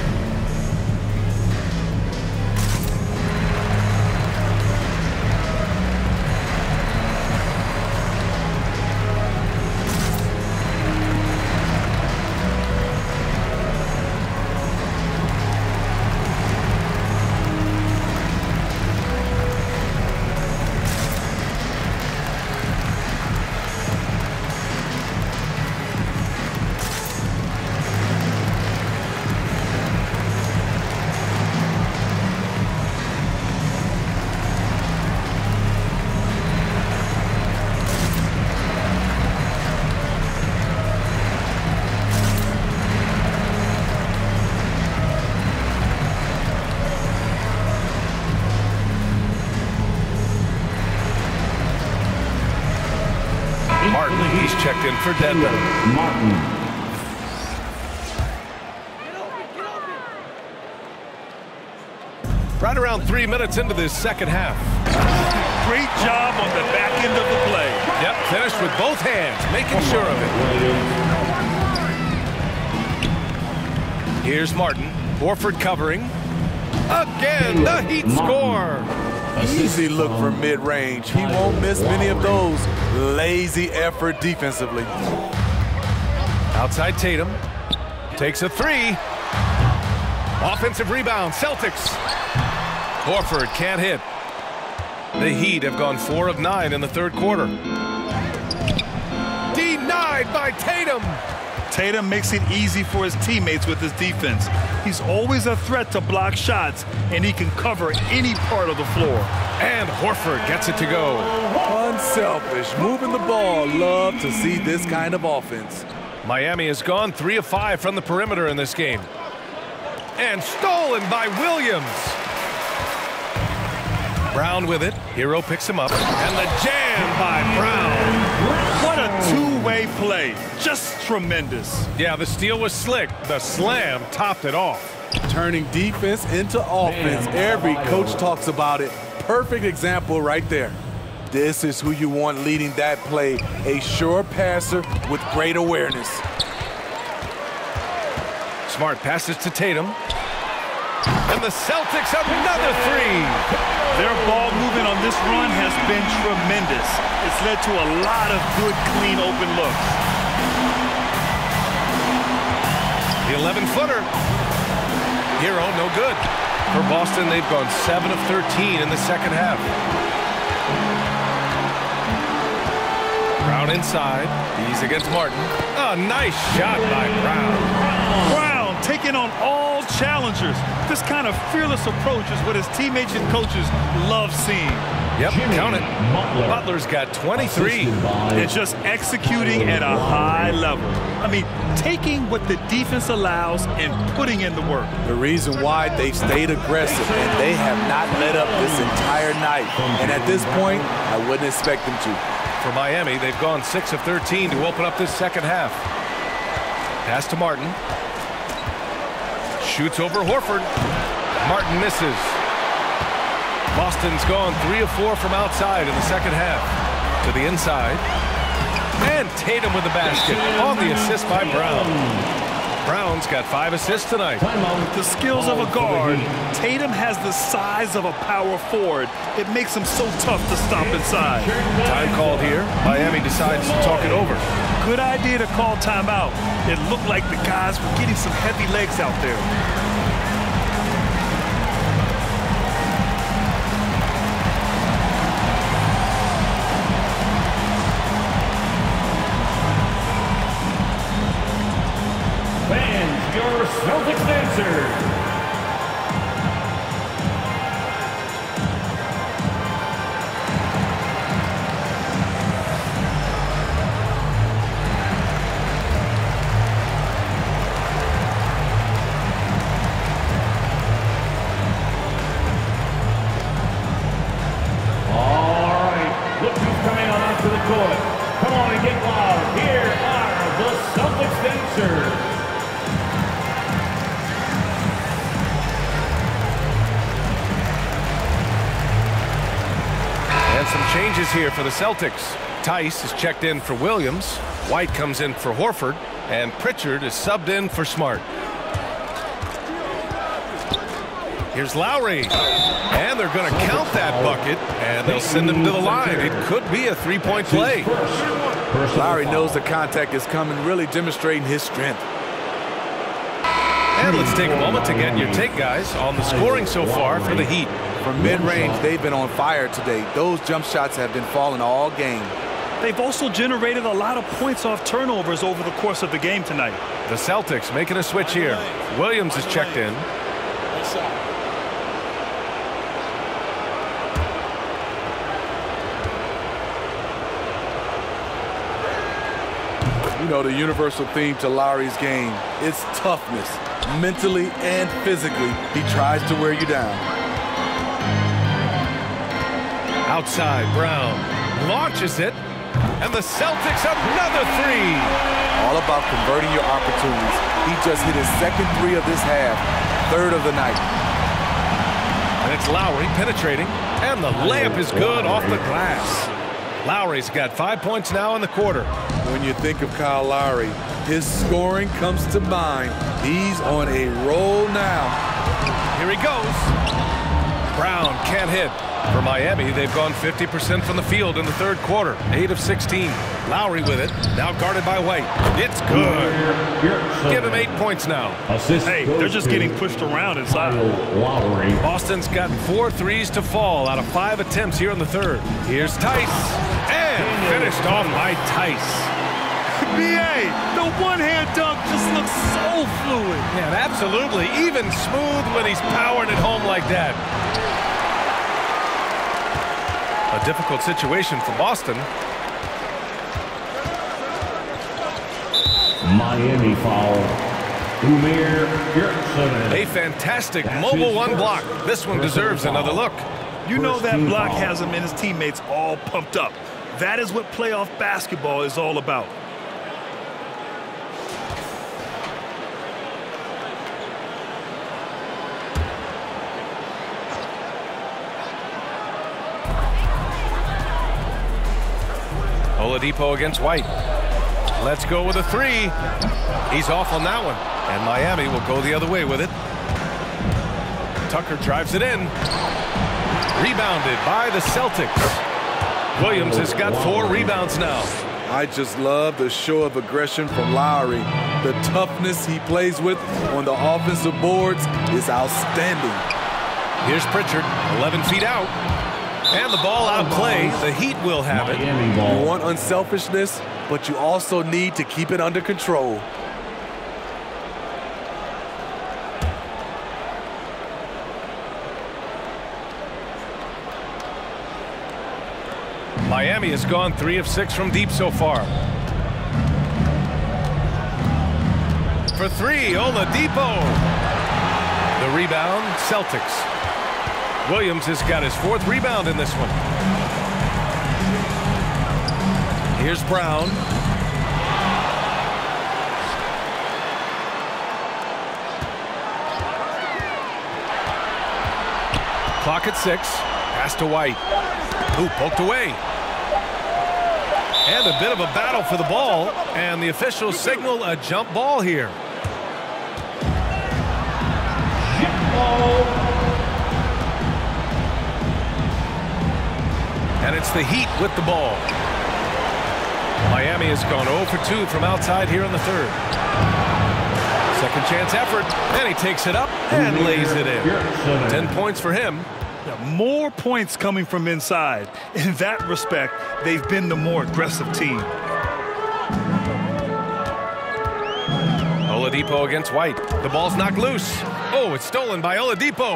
He's checked in for Denver. Martin. Right around three minutes into this second half. Great job on the back end of the play. Yep, finished with both hands, making sure of it. Here's Martin. Horford covering. Again, the Heat score. Easy look for mid-range. He won't miss many of those. Lazy effort defensively. Outside Tatum. Takes a three. Offensive rebound, Celtics. Horford can't hit. The Heat have gone four of nine in the third quarter. Denied by Tatum. Tatum makes it easy for his teammates with his defense. He's always a threat to block shots, and he can cover any part of the floor. And Horford gets it to go. Unselfish, moving the ball. Love to see this kind of offense. Miami has gone three of five from the perimeter in this game. And stolen by Williams. Brown with it. Hero picks him up. And the jam by Brown. What a two-way play. Just tremendous. Yeah, the steal was slick. The slam topped it off. Turning defense into offense. Every coach talks about it. Perfect example right there. This is who you want leading that play. A sure passer with great awareness. Smart passes to Tatum. And the Celtics another three. Their ball movement on this run has been tremendous. It's led to a lot of good, clean, open looks. The eleven-footer. Hero, no good. For Boston, they've gone seven of thirteen in the second half. Brown inside. He's against Martin. A nice shot by Brown. Brown taking on all challengers. This kind of fearless approach is what his teammates and coaches love seeing. Yep, count it. Butler's got twenty-three. It's just executing at a high level. I mean, taking what the defense allows and putting in the work. The reason why they've stayed aggressive and they have not let up this entire night. And at this point, I wouldn't expect them to. For Miami, they've gone six of thirteen to open up this second half. Pass to Martin. Shoots over Horford. Martin misses. Boston's gone three of four from outside in the second half. To the inside. And Tatum with the basket on the assist by Brown. Brown's got five assists tonight. With the skills of a guard, Tatum has the size of a power forward. It makes him so tough to stop inside. Time called here. Miami decides to talk it over. Good idea to call timeout. It looked like the guys were getting some heavy legs out there. Fans, your Celtics dancer. Come on and get loud. Here are the Celtics dancers. And some changes here for the Celtics. Tice is checked in for Williams. White comes in for Horford. And Pritchard is subbed in for Smart. Here's Lowry. And they're going to count that bucket. And they'll send him to the line. It could be a three-point play. Lowry knows the contact is coming, really demonstrating his strength. And let's take a moment to get your take, guys, on the scoring so far for the Heat. From mid-range, they've been on fire today. Those jump shots have been falling all game. They've also generated a lot of points off turnovers over the course of the game tonight. The Celtics making a switch here. Williams is checked in. You know, the universal theme to Lowry's game is toughness, mentally and physically. He tries to wear you down. Outside, Brown launches it, and the Celtics another three. All about converting your opportunities. He just hit his second three of this half, third of the night. And it's Lowry penetrating, and the layup is good off the glass. Lowry's got five points now in the quarter. When you think of Kyle Lowry, his scoring comes to mind. He's on a roll now. Here he goes. Brown can't hit. For Miami, they've gone fifty percent from the field in the third quarter. eight of sixteen. Lowry with it. Now guarded by White. It's good. Give him eight points now. Hey, they're just getting pushed around inside. Boston's got four threes to fall out of five attempts here in the third. Here's Tice. And finished off by Tice. B A, the one-hand dunk just looks so fluid. Yeah, absolutely. Even smooth when he's powered it home like that. A difficult situation for Boston. Miami foul. Umir Gertson. A fantastic mobile one block. This one deserves another look. You know that block has him and his teammates all pumped up. That is what playoff basketball is all about. Oladipo against White. Let's go with a three. He's off on that one. And Miami will go the other way with it. Tucker drives it in. Rebounded by the Celtics. Williams has got four rebounds now. I just love the show of aggression from Lowry. The toughness he plays with on the offensive boards is outstanding. Here's Pritchard, eleven feet out. And the ball out of play. The Heat will have it. You want unselfishness, but you also need to keep it under control. Miami has gone three of six from deep so far. For three, Oladipo. The rebound, Celtics. Williams has got his fourth rebound in this one. Here's Brown. Clock at six. Pass to White. Who poked away. And a bit of a battle for the ball. And the officials signal a jump ball here. And it's the Heat with the ball. Miami has gone zero for two from outside here in the third. Second chance effort. And he takes it up and lays it in. Ten points for him. Yeah, more points coming from inside. In that respect, they've been the more aggressive team. Oladipo against White. The ball's knocked loose. Oh, it's stolen by Oladipo.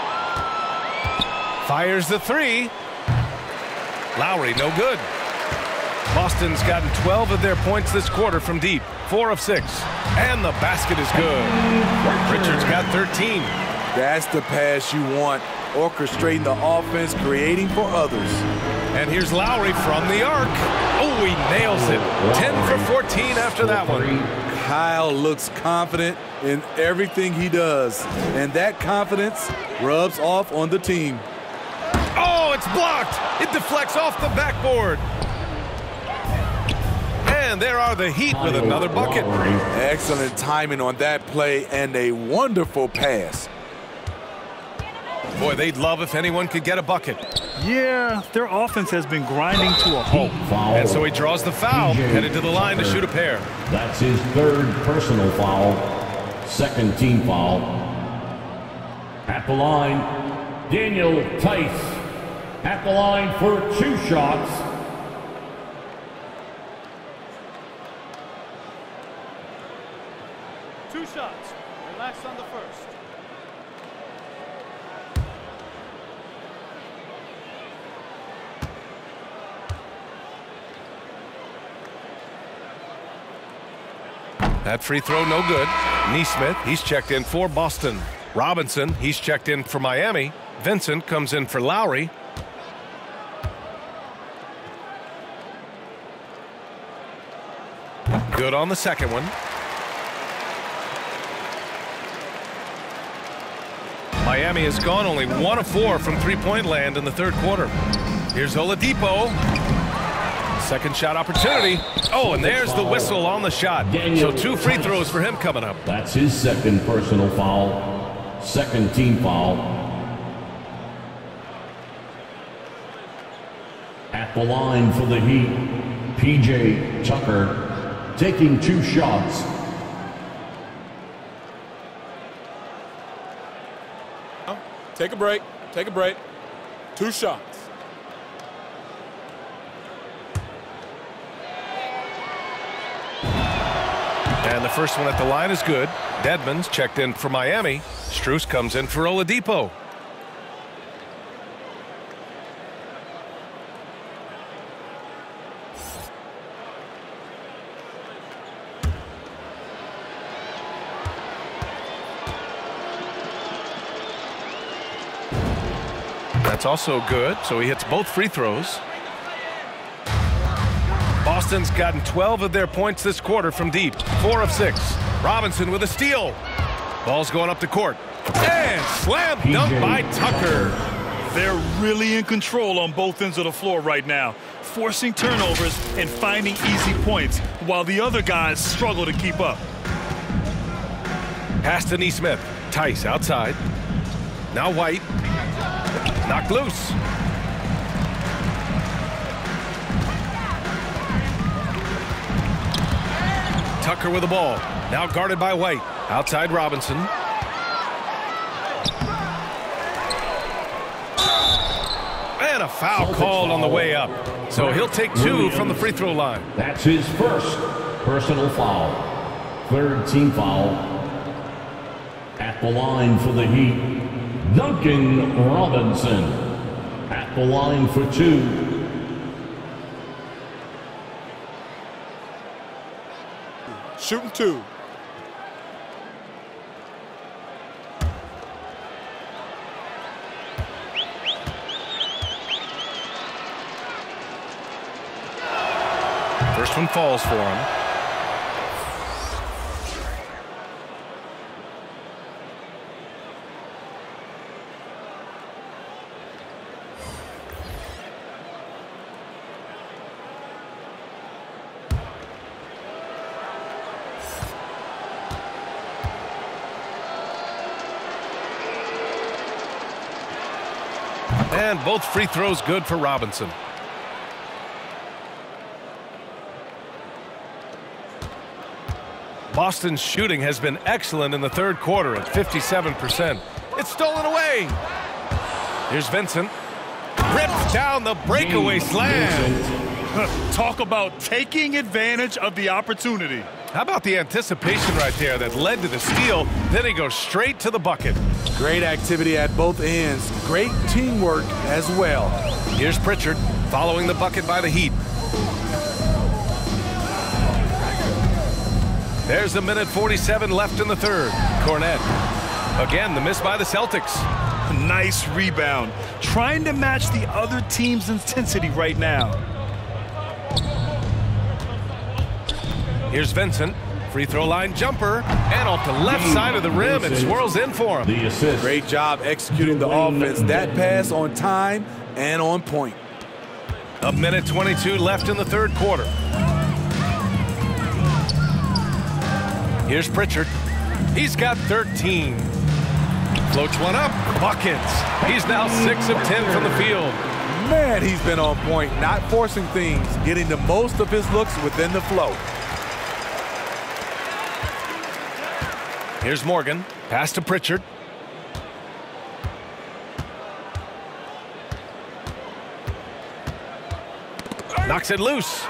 Fires the three. Lowry, no good. Boston's gotten twelve of their points this quarter from deep. Four of six. And the basket is good. Richards got thirteen. That's the pass you want. Orchestrating the offense, creating for others. And here's Lowry from the arc. Oh, he nails it. ten for fourteen after that one. Kyle looks confident in everything he does. And that confidence rubs off on the team. Oh, it's blocked. It deflects off the backboard. And there are the Heat with another bucket. Excellent timing on that play and a wonderful pass. Boy, they'd love if anyone could get a bucket. Yeah, their offense has been grinding to a halt. And so he draws the foul, headed to the line to shoot a pair. That's his third personal foul. Second team foul. At the line, Daniel Tice. At the line for two shots. Two shots. Relax on the first. That free throw, no good. Neesmith, he's checked in for Boston. Robinson, he's checked in for Miami. Vincent comes in for Lowry. Good on the second one. Miami has gone only one of four from three-point land in the third quarter. Here's Oladipo. Second shot opportunity. Oh, and there's the whistle on the shot. So two free throws for him coming up. That's his second personal foul. Second team foul. At the line for the Heat, P J Tucker taking two shots. Take a break. Take a break. Two shots. And the first one at the line is good. Dedmon's checked in for Miami. Strus comes in for Oladipo. That's also good, so he hits both free throws. Boston's gotten twelve of their points this quarter from deep. Four of six. Robinson with a steal. Ball's going up the court. And slam dunk by Tucker. They're really in control on both ends of the floor right now, forcing turnovers and finding easy points while the other guys struggle to keep up. Pass to Neesmith. Tice outside. Now White. Knocked loose. Tucker with the ball. Now guarded by White. Outside Robinson. And a foul called on the way up. So he'll take two from the free throw line. That's his first personal foul. Third team foul. At the line for the Heat, Duncan Robinson. At the line for two. Shooting two. First one falls for him. And both free throws good for Robinson. Boston's shooting has been excellent in the third quarter at fifty-seven percent. It's stolen away. Here's Vincent. Rips down the breakaway slam. Talk about taking advantage of the opportunity. How about the anticipation right there that led to the steal? Then he goes straight to the bucket. Great activity at both ends. Great teamwork as well. Here's Pritchard following the bucket by the Heat. There's a minute forty-seven left in the third. Cornette. Again, the miss by the Celtics. Nice rebound. Trying to match the other team's intensity right now. Here's Vincent. Free throw line jumper. And off the left side of the rim. It swirls in for him. The assist. Great job executing the offense. That pass on time and on point. A minute twenty-two left in the third quarter. Here's Pritchard. He's got thirteen. Floats one up. Buckets. He's now six of ten from the field. Man, he's been on point. Not forcing things. Getting the most of his looks within the flow. Here's Morgan. Pass to Pritchard. Knocks it loose.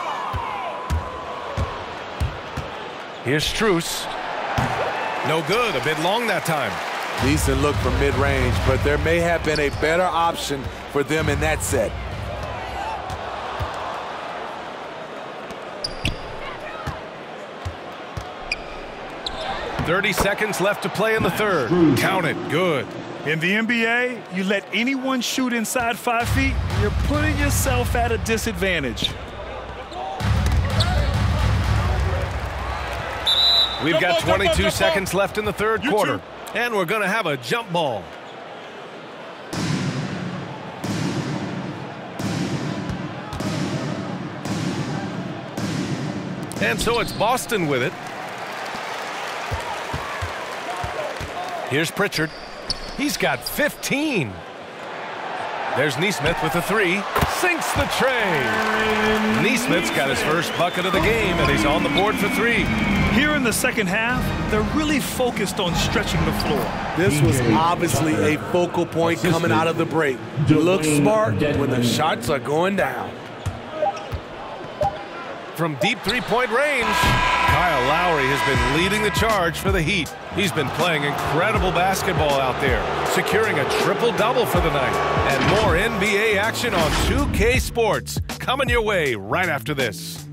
Here's Strus. No good. A bit long that time. Decent look from mid-range, but there may have been a better option for them in that set. thirty seconds left to play in the third. Count it. Good. In the N B A, you let anyone shoot inside five feet, you're putting yourself at a disadvantage. We've got twenty-two seconds left in the third quarter, and we're going to have a jump ball. And so it's Boston with it. Here's Pritchard. He's got fifteen. There's Neesmith with a three. Sinks the tray. Neesmith's got his first bucket of the game, and he's on the board for three. Here in the second half, they're really focused on stretching the floor. This was obviously a focal point coming out of the break. Look smart when the shots are going down. From deep three-point range, Kyle Lowry has been leading the charge for the Heat. He's been playing incredible basketball out there, securing a triple-double for the night. And more N B A action on two K Sports coming your way right after this.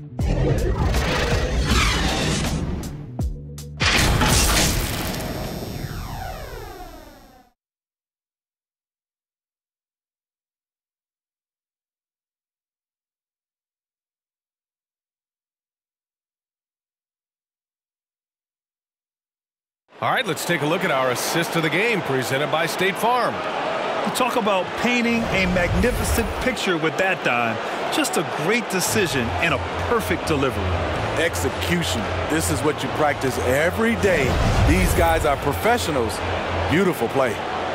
All right, let's take a look at our assist of the game presented by State Farm. You talk about painting a magnificent picture with that dime. Just a great decision and a perfect delivery. Execution. This is what you practice every day. These guys are professionals. Beautiful play.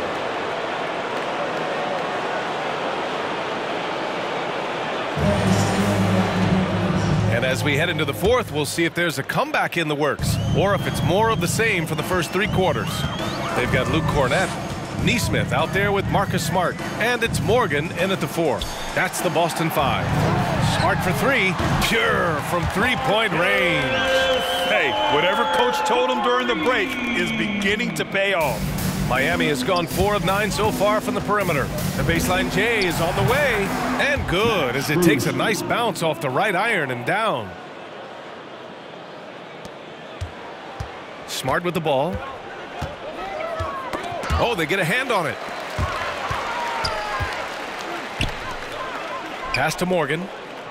And as we head into the fourth, we'll see if there's a comeback in the works or if it's more of the same for the first three quarters. They've got Luke Cornett, Neesmith out there with Marcus Smart, and it's Morgan in at the four. That's the Boston five. Smart for three, pure from three-point range. Hey, whatever coach told him during the break is beginning to pay off. Miami has gone four of nine so far from the perimeter. The baseline J is on the way, and good as it takes a nice bounce off the right iron and down. Smart with the ball. Oh, they get a hand on it. Pass to Morgan.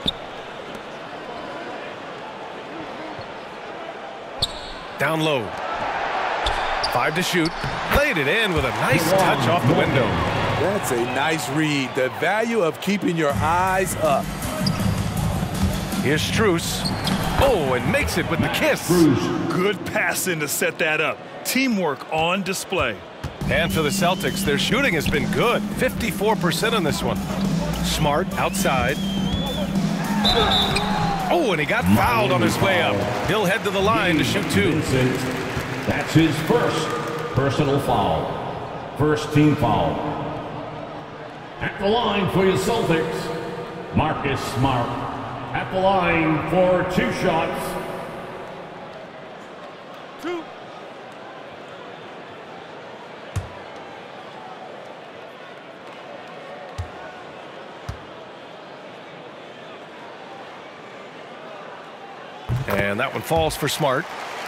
Down low. Five to shoot. Played it in with a nice touch off the window. That's a nice read. The value of keeping your eyes up. Here's Strus. Oh, and makes it with the kiss. Good passing to set that up. Teamwork on display. And for the Celtics, their shooting has been good. fifty-four percent on this one. Smart outside. Oh, and he got fouled on his way up. He'll head to the line to shoot two. That's his first personal foul. First team foul. At the line for your Celtics, Marcus Smart. At the line for two shots. Two. And that one falls for Smart.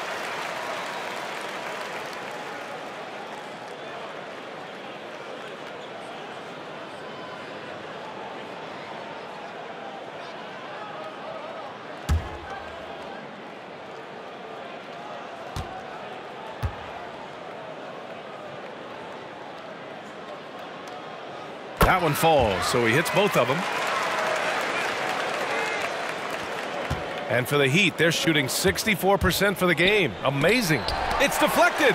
That one falls, so he hits both of them. And for the Heat, they're shooting sixty-four percent for the game. Amazing. It's deflected.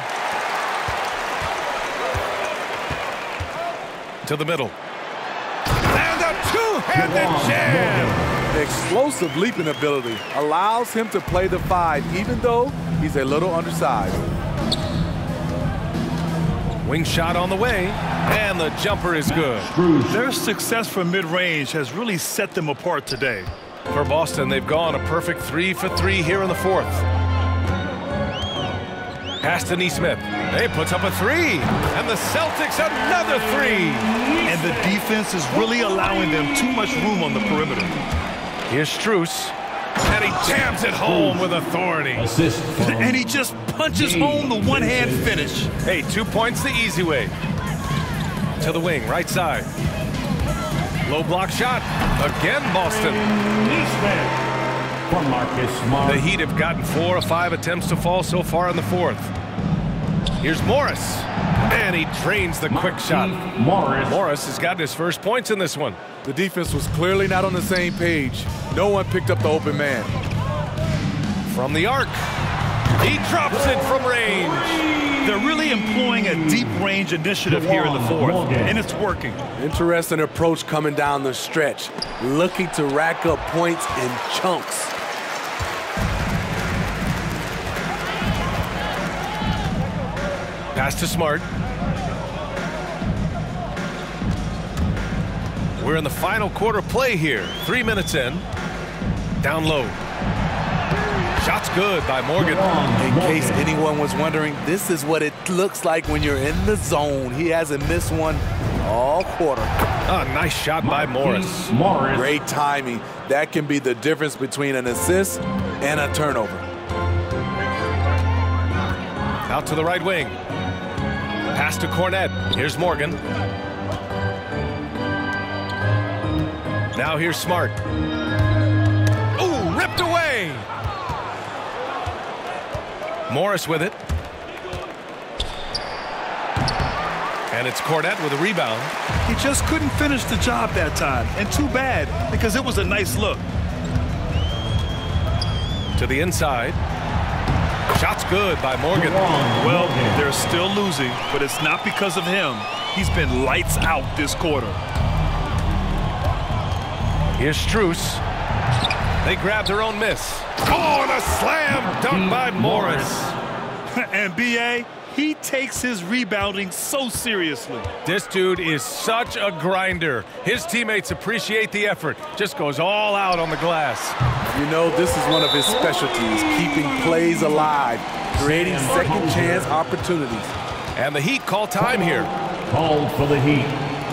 To the middle. And a two-handed jam. Explosive leaping ability allows him to play the five, even though he's a little undersized. Wing shot on the way, and the jumper is good. Their success from mid-range has really set them apart today. For Boston, they've gone a perfect three for three here in the fourth. Pass to Neesmith. He puts up a three, and the Celtics another three. And the defense is really allowing them too much room on the perimeter. Here's Strus, and he jams it home with authority. Assist. And he just punches home the one-hand finish. Hey, two points the easy way. To the wing, right side. Low block shot. Again, Boston. For Marcus Smart. The Heat have gotten four of five attempts to fall so far in the fourth. Here's Morris. And he drains the quick shot. Morris. Morris has gotten his first points in this one. The defense was clearly not on the same page. No one picked up the open man. From the arc. He drops it from range. They're really employing a deep range initiative here in the fourth, and it's working. Interesting approach coming down the stretch, looking to rack up points in chunks. Pass to Smart. We're in the final quarter play here. Three minutes in. Down low. Shot's good by Morgan. In case anyone was wondering, this is what it looks like when you're in the zone. He hasn't missed one all quarter. A nice shot by Morris. Morris. Great timing. That can be the difference between an assist and a turnover. Out to the right wing. Pass to Cornett. Here's Morgan. Now here's Smart. Ooh, ripped away. Morris with it. And it's Cornette with a rebound. He just couldn't finish the job that time. And too bad, because it was a nice look. To the inside. Shot's good by Morgan. Well, they're still losing, but it's not because of him. He's been lights out this quarter. Here's Strus. They grab their own miss. Oh, and a slam dunk by Morris. And B A, he takes his rebounding so seriously. This dude is such a grinder. His teammates appreciate the effort. Just goes all out on the glass. You know, this is one of his specialties, keeping plays alive, creating second chance opportunities. And the Heat call time here. Called for the Heat.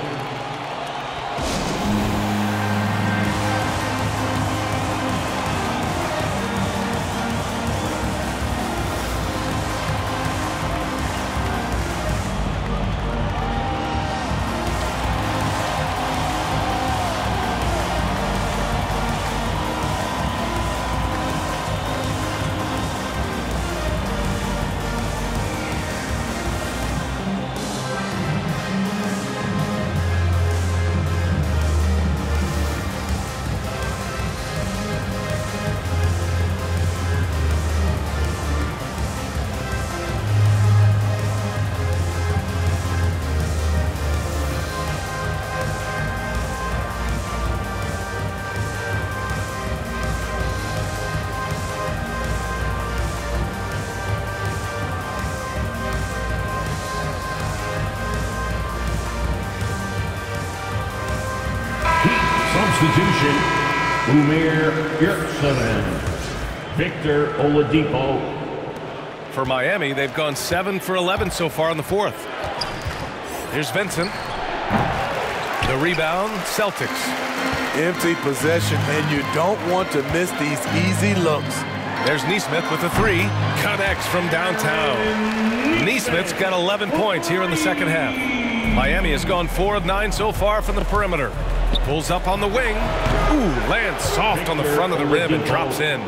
Substitution, Umir Yurtseven, Victor Oladipo. For Miami, they've gone seven for eleven so far in the fourth. Here's Vincent. The rebound, Celtics. Empty possession, and you don't want to miss these easy looks. There's Nesmith with a three. Connects from downtown. Nesmith's got eleven points here in the second half. Miami has gone four of nine so far from the perimeter. Pulls up on the wing. Ooh, lands soft on the front of the rim and drops in.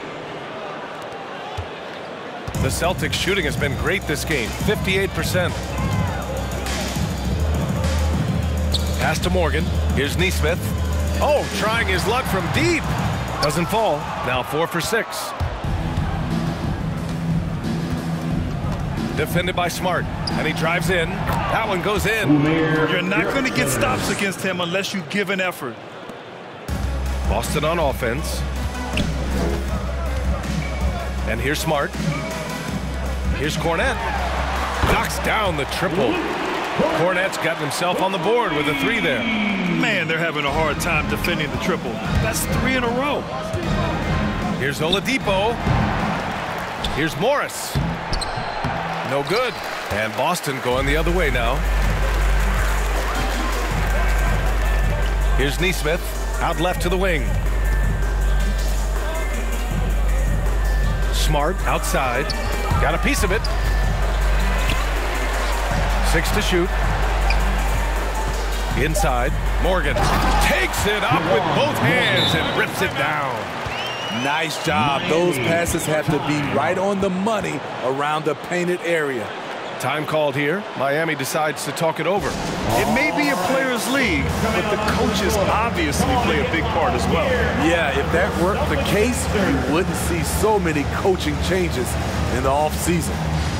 The Celtics shooting has been great this game, fifty-eight percent. Pass to Morgan. Here's Nesmith. Oh, trying his luck from deep. Doesn't fall. Now four for six. Defended by Smart, and he drives in. That one goes in. You're not going to get stops against him unless you give an effort. Boston on offense. And here's Smart. Here's Cornette. Knocks down the triple. Cornette's got himself on the board with a three there. Man, they're having a hard time defending the triple. That's three in a row. Here's Oladipo. Here's Morris. No good. And Boston going the other way now. Here's Nesmith. Out left to the wing. Smart outside. Got a piece of it. Six to shoot. Inside. Morgan takes it up with both hands and rips it down. Nice job. Those passes have to be right on the money around the painted area. Time called here. Miami decides to talk it over. It may be a players' league, but the coaches obviously play a big part as well. Yeah, if that weren't the case, you wouldn't see so many coaching changes in the offseason.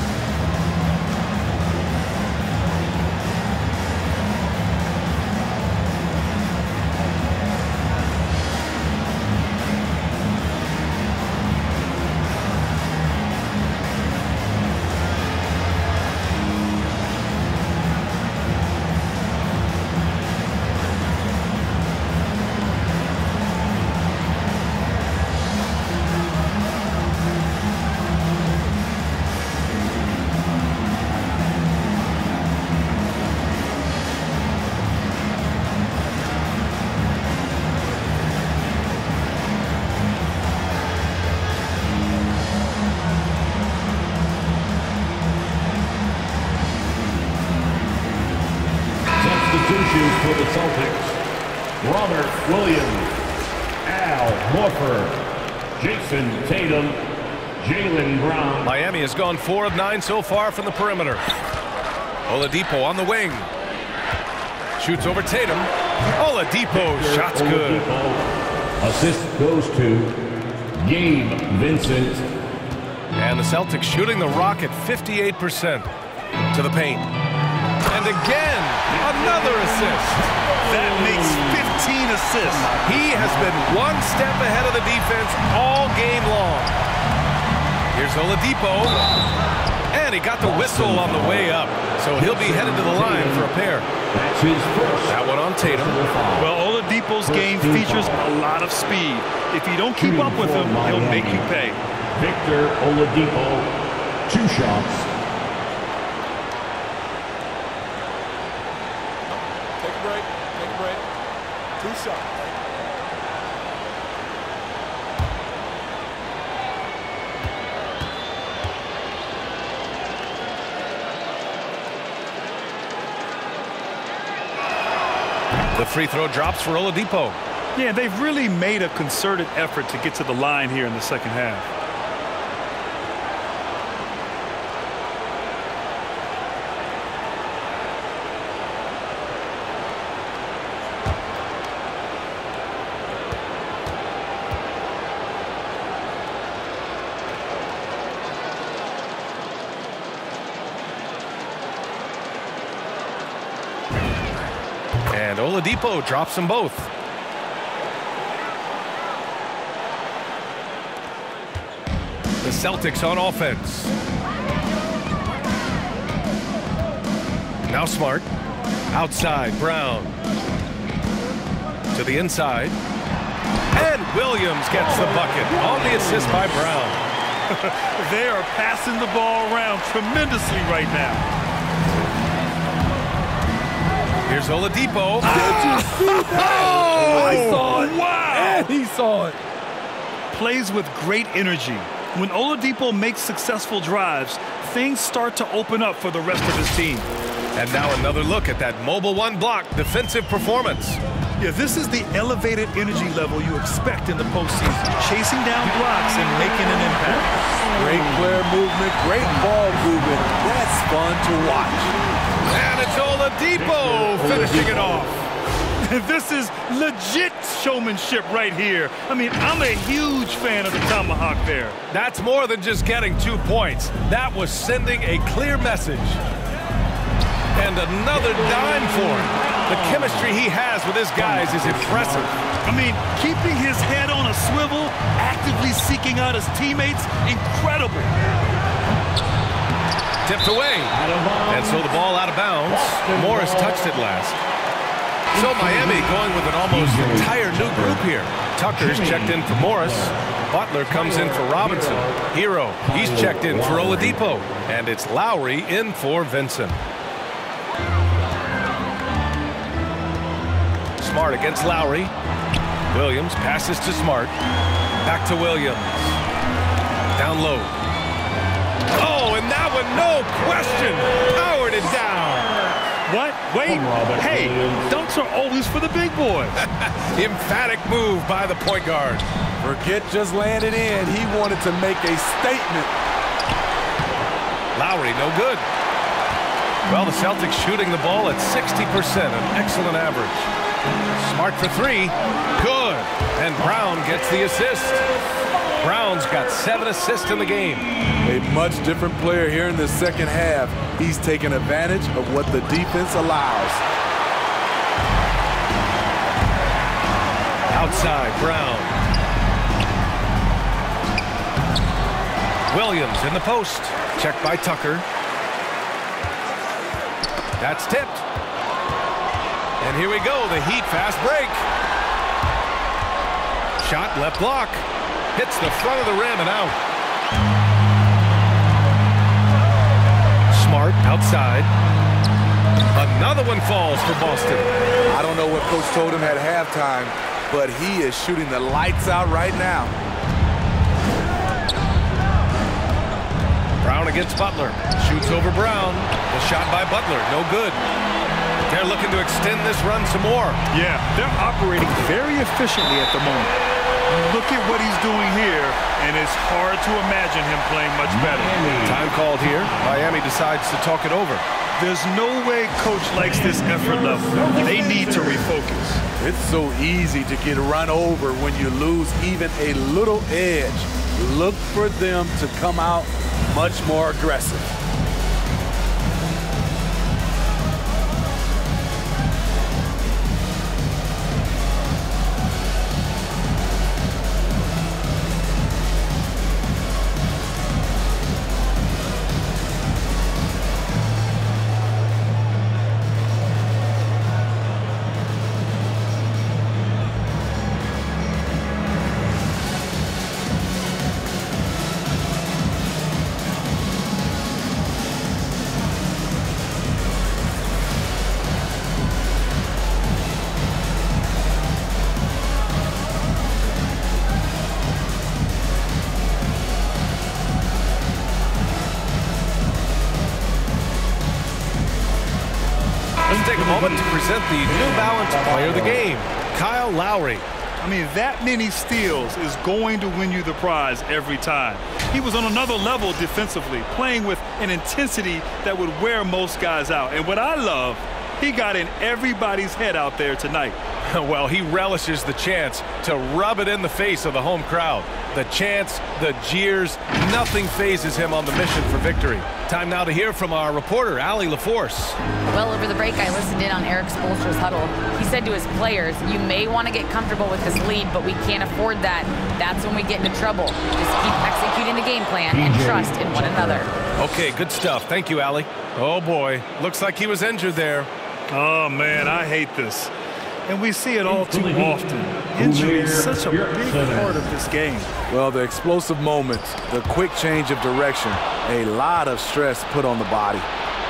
For the Celtics, Robert Williams, Al Horford, Jason Tatum, Jaylen Brown. Miami has gone four of nine so far from the perimeter. Oladipo on the wing. Shoots over Tatum. Oladipo, shots good. Assist goes to Gabe Vincent. And the Celtics shooting the rock at fifty-eight percent to the paint. And again, another assist. That makes fifteen assists. He has been one step ahead of the defense all game long. Here's Oladipo. And he got the whistle on the way up. So he'll be headed to the line for a pair. That's his first. That one on Tatum. Well, Oladipo's game features a lot of speed. If you don't keep up with him, he'll make you pay. Victor Oladipo, two shots. Take a break. Take a break. Two shots. The free throw drops for Oladipo. Yeah, they've really made a concerted effort to get to the line here in the second half. And Oladipo drops them both. The Celtics on offense. Now Smart. Outside, Brown. To the inside. And Williams gets the bucket on the assist by Brown. They are passing the ball around tremendously right now. Here's Oladipo. Oh, I saw it. Wow. And he saw it. Plays with great energy. When Oladipo makes successful drives, things start to open up for the rest of his team. And now another look at that mobile one block defensive performance. Yeah, this is the elevated energy level you expect in the postseason. Chasing down blocks and making an impact. Great player movement, great ball movement. That's fun to watch. And it's Oladipo finishing it off. This is legit showmanship right here. I mean, I'm a huge fan of the tomahawk there. That's more than just getting two points. That was sending a clear message. And another dime for him. The chemistry he has with his guys is impressive. I mean, keeping his head on a swivel, actively seeking out his teammates, incredible. Tipped away. And so the ball out of bounds. Morris touched it last. So Miami going with an almost entire new group here. Tucker's checked in for Morris. Butler comes in for Robinson. Hero, he's checked in for Oladipo. And it's Lowry in for Vincent. Smart against Lowry. Williams passes to Smart. Back to Williams. Down low. Oh, and that one, no question, powered it down. What? Wait. Hey, dunks are always for the big boys. Emphatic move by the point guard. Forget just landing in. He wanted to make a statement. Lowry, no good. Well, the Celtics shooting the ball at sixty percent, an excellent average. Smart for three. Good. And Brown gets the assist. Brown's got seven assists in the game. A much different player here in the second half. He's taking advantage of what the defense allows. Outside, Brown. Williams in the post. Checked by Tucker. That's tipped. And here we go, the Heat fast break. Shot left block. Hits the front of the rim and out. Smart outside. Another one falls for Boston. I don't know what coach told him at halftime, but he is shooting the lights out right now. Brown against Butler. Shoots over Brown. The shot by Butler, no good. They're looking to extend this run some more. Yeah, they're operating very efficiently at the moment. Look at what he's doing here, and it's hard to imagine him playing much better. Time called here. Miami decides to talk it over. There's no way coach likes this effort level. They need to refocus. It's so easy to get run over when you lose even a little edge. Look for them to come out much more aggressive. Let's take a moment to present the New Balance Player of the Game, Kyle Lowry. I mean, that many steals is going to win you the prize every time. He was on another level defensively, playing with an intensity that would wear most guys out. And what I love, he got in everybody's head out there tonight. Well, he relishes the chance to rub it in the face of the home crowd. The chants, the jeers, nothing phases him on the mission for victory. Time now to hear from our reporter, Allie LaForce. Well, over the break, I listened in on Eric Spoelstra's huddle. He said to his players, you may want to get comfortable with this lead, but we can't afford that. That's when we get into trouble. Just keep executing the game plan and trust in one another. Okay, good stuff. Thank you, Allie. Oh, boy. Looks like he was injured there. Oh, man, I hate this. And we see it all too often. Injury is such a big part of this game. Well, the explosive moments, the quick change of direction, a lot of stress put on the body.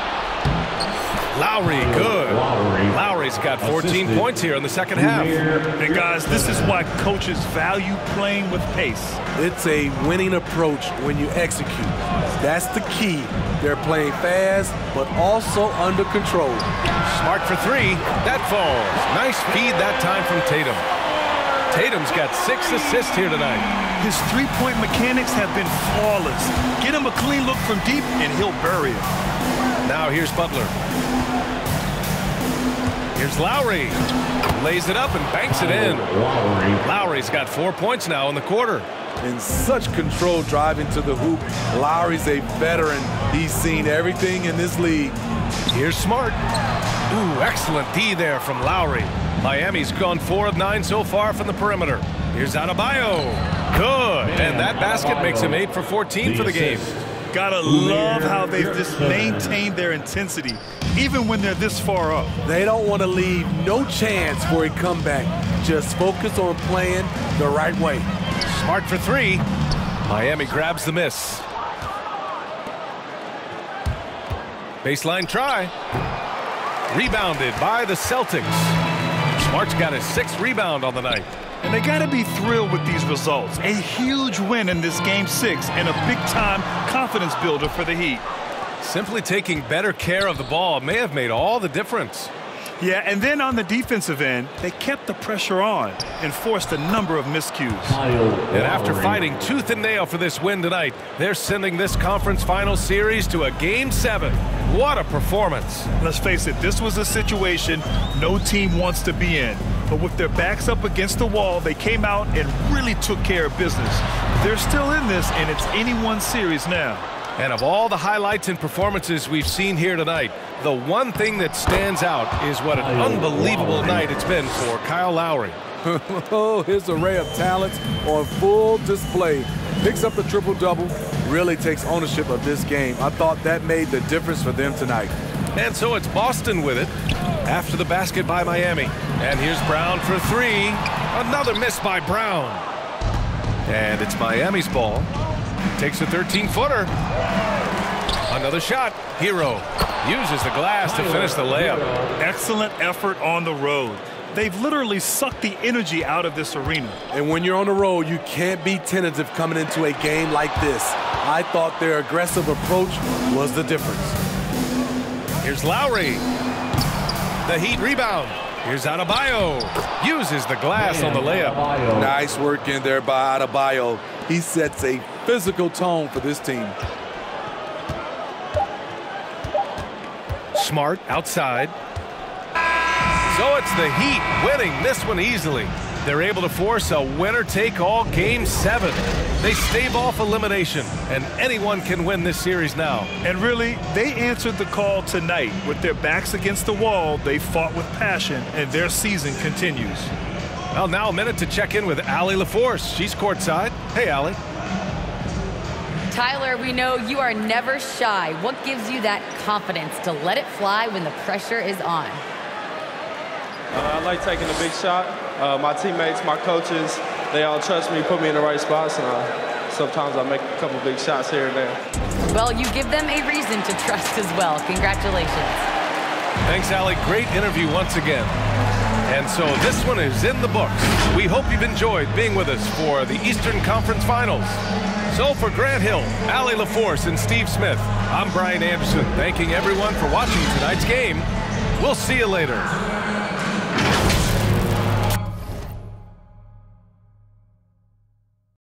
Lowry, good. Lowry's got fourteen points here in the second half. And guys, this is why coaches value playing with pace. It's a winning approach when you execute. That's the key. They're playing fast, but also under control. Smart for three. That falls. Nice feed that time from Tatum. Tatum's got six assists here tonight. His three-point mechanics have been flawless. Get him a clean look from deep, and he'll bury it. Now here's Butler. Here's Lowry. Lays it up and banks it in. Lowry's got four points now in the quarter. In such control driving to the hoop, Lowry's a veteran. He's seen everything in this league. Here's Smart. Ooh, excellent D there from Lowry. Miami's gone four of nine so far from the perimeter. Here's Adebayo. Good. And that basket makes him eight for fourteen for the game. Gotta love how they've just maintained their intensity, even when they're this far up. They don't want to leave no chance for a comeback. Just focus on playing the right way. Smart for three. Miami grabs the miss. Baseline try. Rebounded by the Celtics. Smart's got his sixth rebound on the night. And they got to be thrilled with these results. A huge win in this game six and a big-time confidence builder for the Heat. Simply taking better care of the ball may have made all the difference. Yeah, and then on the defensive end, they kept the pressure on and forced a number of miscues. And after fighting tooth and nail for this win tonight, they're sending this conference final series to a game seven. What a performance. Let's face it, this was a situation no team wants to be in. But with their backs up against the wall, they came out and really took care of business. They're still in this, and it's anyone's series now. And of all the highlights and performances we've seen here tonight, the one thing that stands out is what an unbelievable night it's been for Kyle Lowry. Oh, his array of talents on full display. Picks up the triple-double, really takes ownership of this game. I thought that made the difference for them tonight. And so it's Boston with it after the basket by Miami. And here's Brown for three. Another miss by Brown. And it's Miami's ball. Takes a thirteen-footer. Another shot. Hero uses the glass to finish the layup. Excellent effort on the road. They've literally sucked the energy out of this arena. And when you're on the road, you can't be tentative coming into a game like this. I thought their aggressive approach was the difference. Here's Lowry. The Heat rebound. Here's Adebayo. Uses the glass on the layup. Nice work in there by Adebayo. He sets a physical tone for this team. Smart outside. So it's the Heat winning this one easily. They're able to force a winner-take-all game seven. They stave off elimination, and anyone can win this series now. And really, they answered the call tonight. With their backs against the wall, they fought with passion, and their season continues. Well, now a minute to check in with Allie LaForce. She's courtside. Hey, Allie. Tyler, we know you are never shy. What gives you that confidence to let it fly when the pressure is on? Uh, I like taking a big shot. Uh, my teammates, my coaches, they all trust me, put me in the right spots, and uh, sometimes I make a couple big shots here and there. Well, you give them a reason to trust as well. Congratulations. Thanks, Allie. Great interview once again. And so this one is in the books. We hope you've enjoyed being with us for the Eastern Conference Finals. So for Grant Hill, Allie LaForce, and Steve Smith, I'm Brian Anderson, thanking everyone for watching tonight's game. We'll see you later.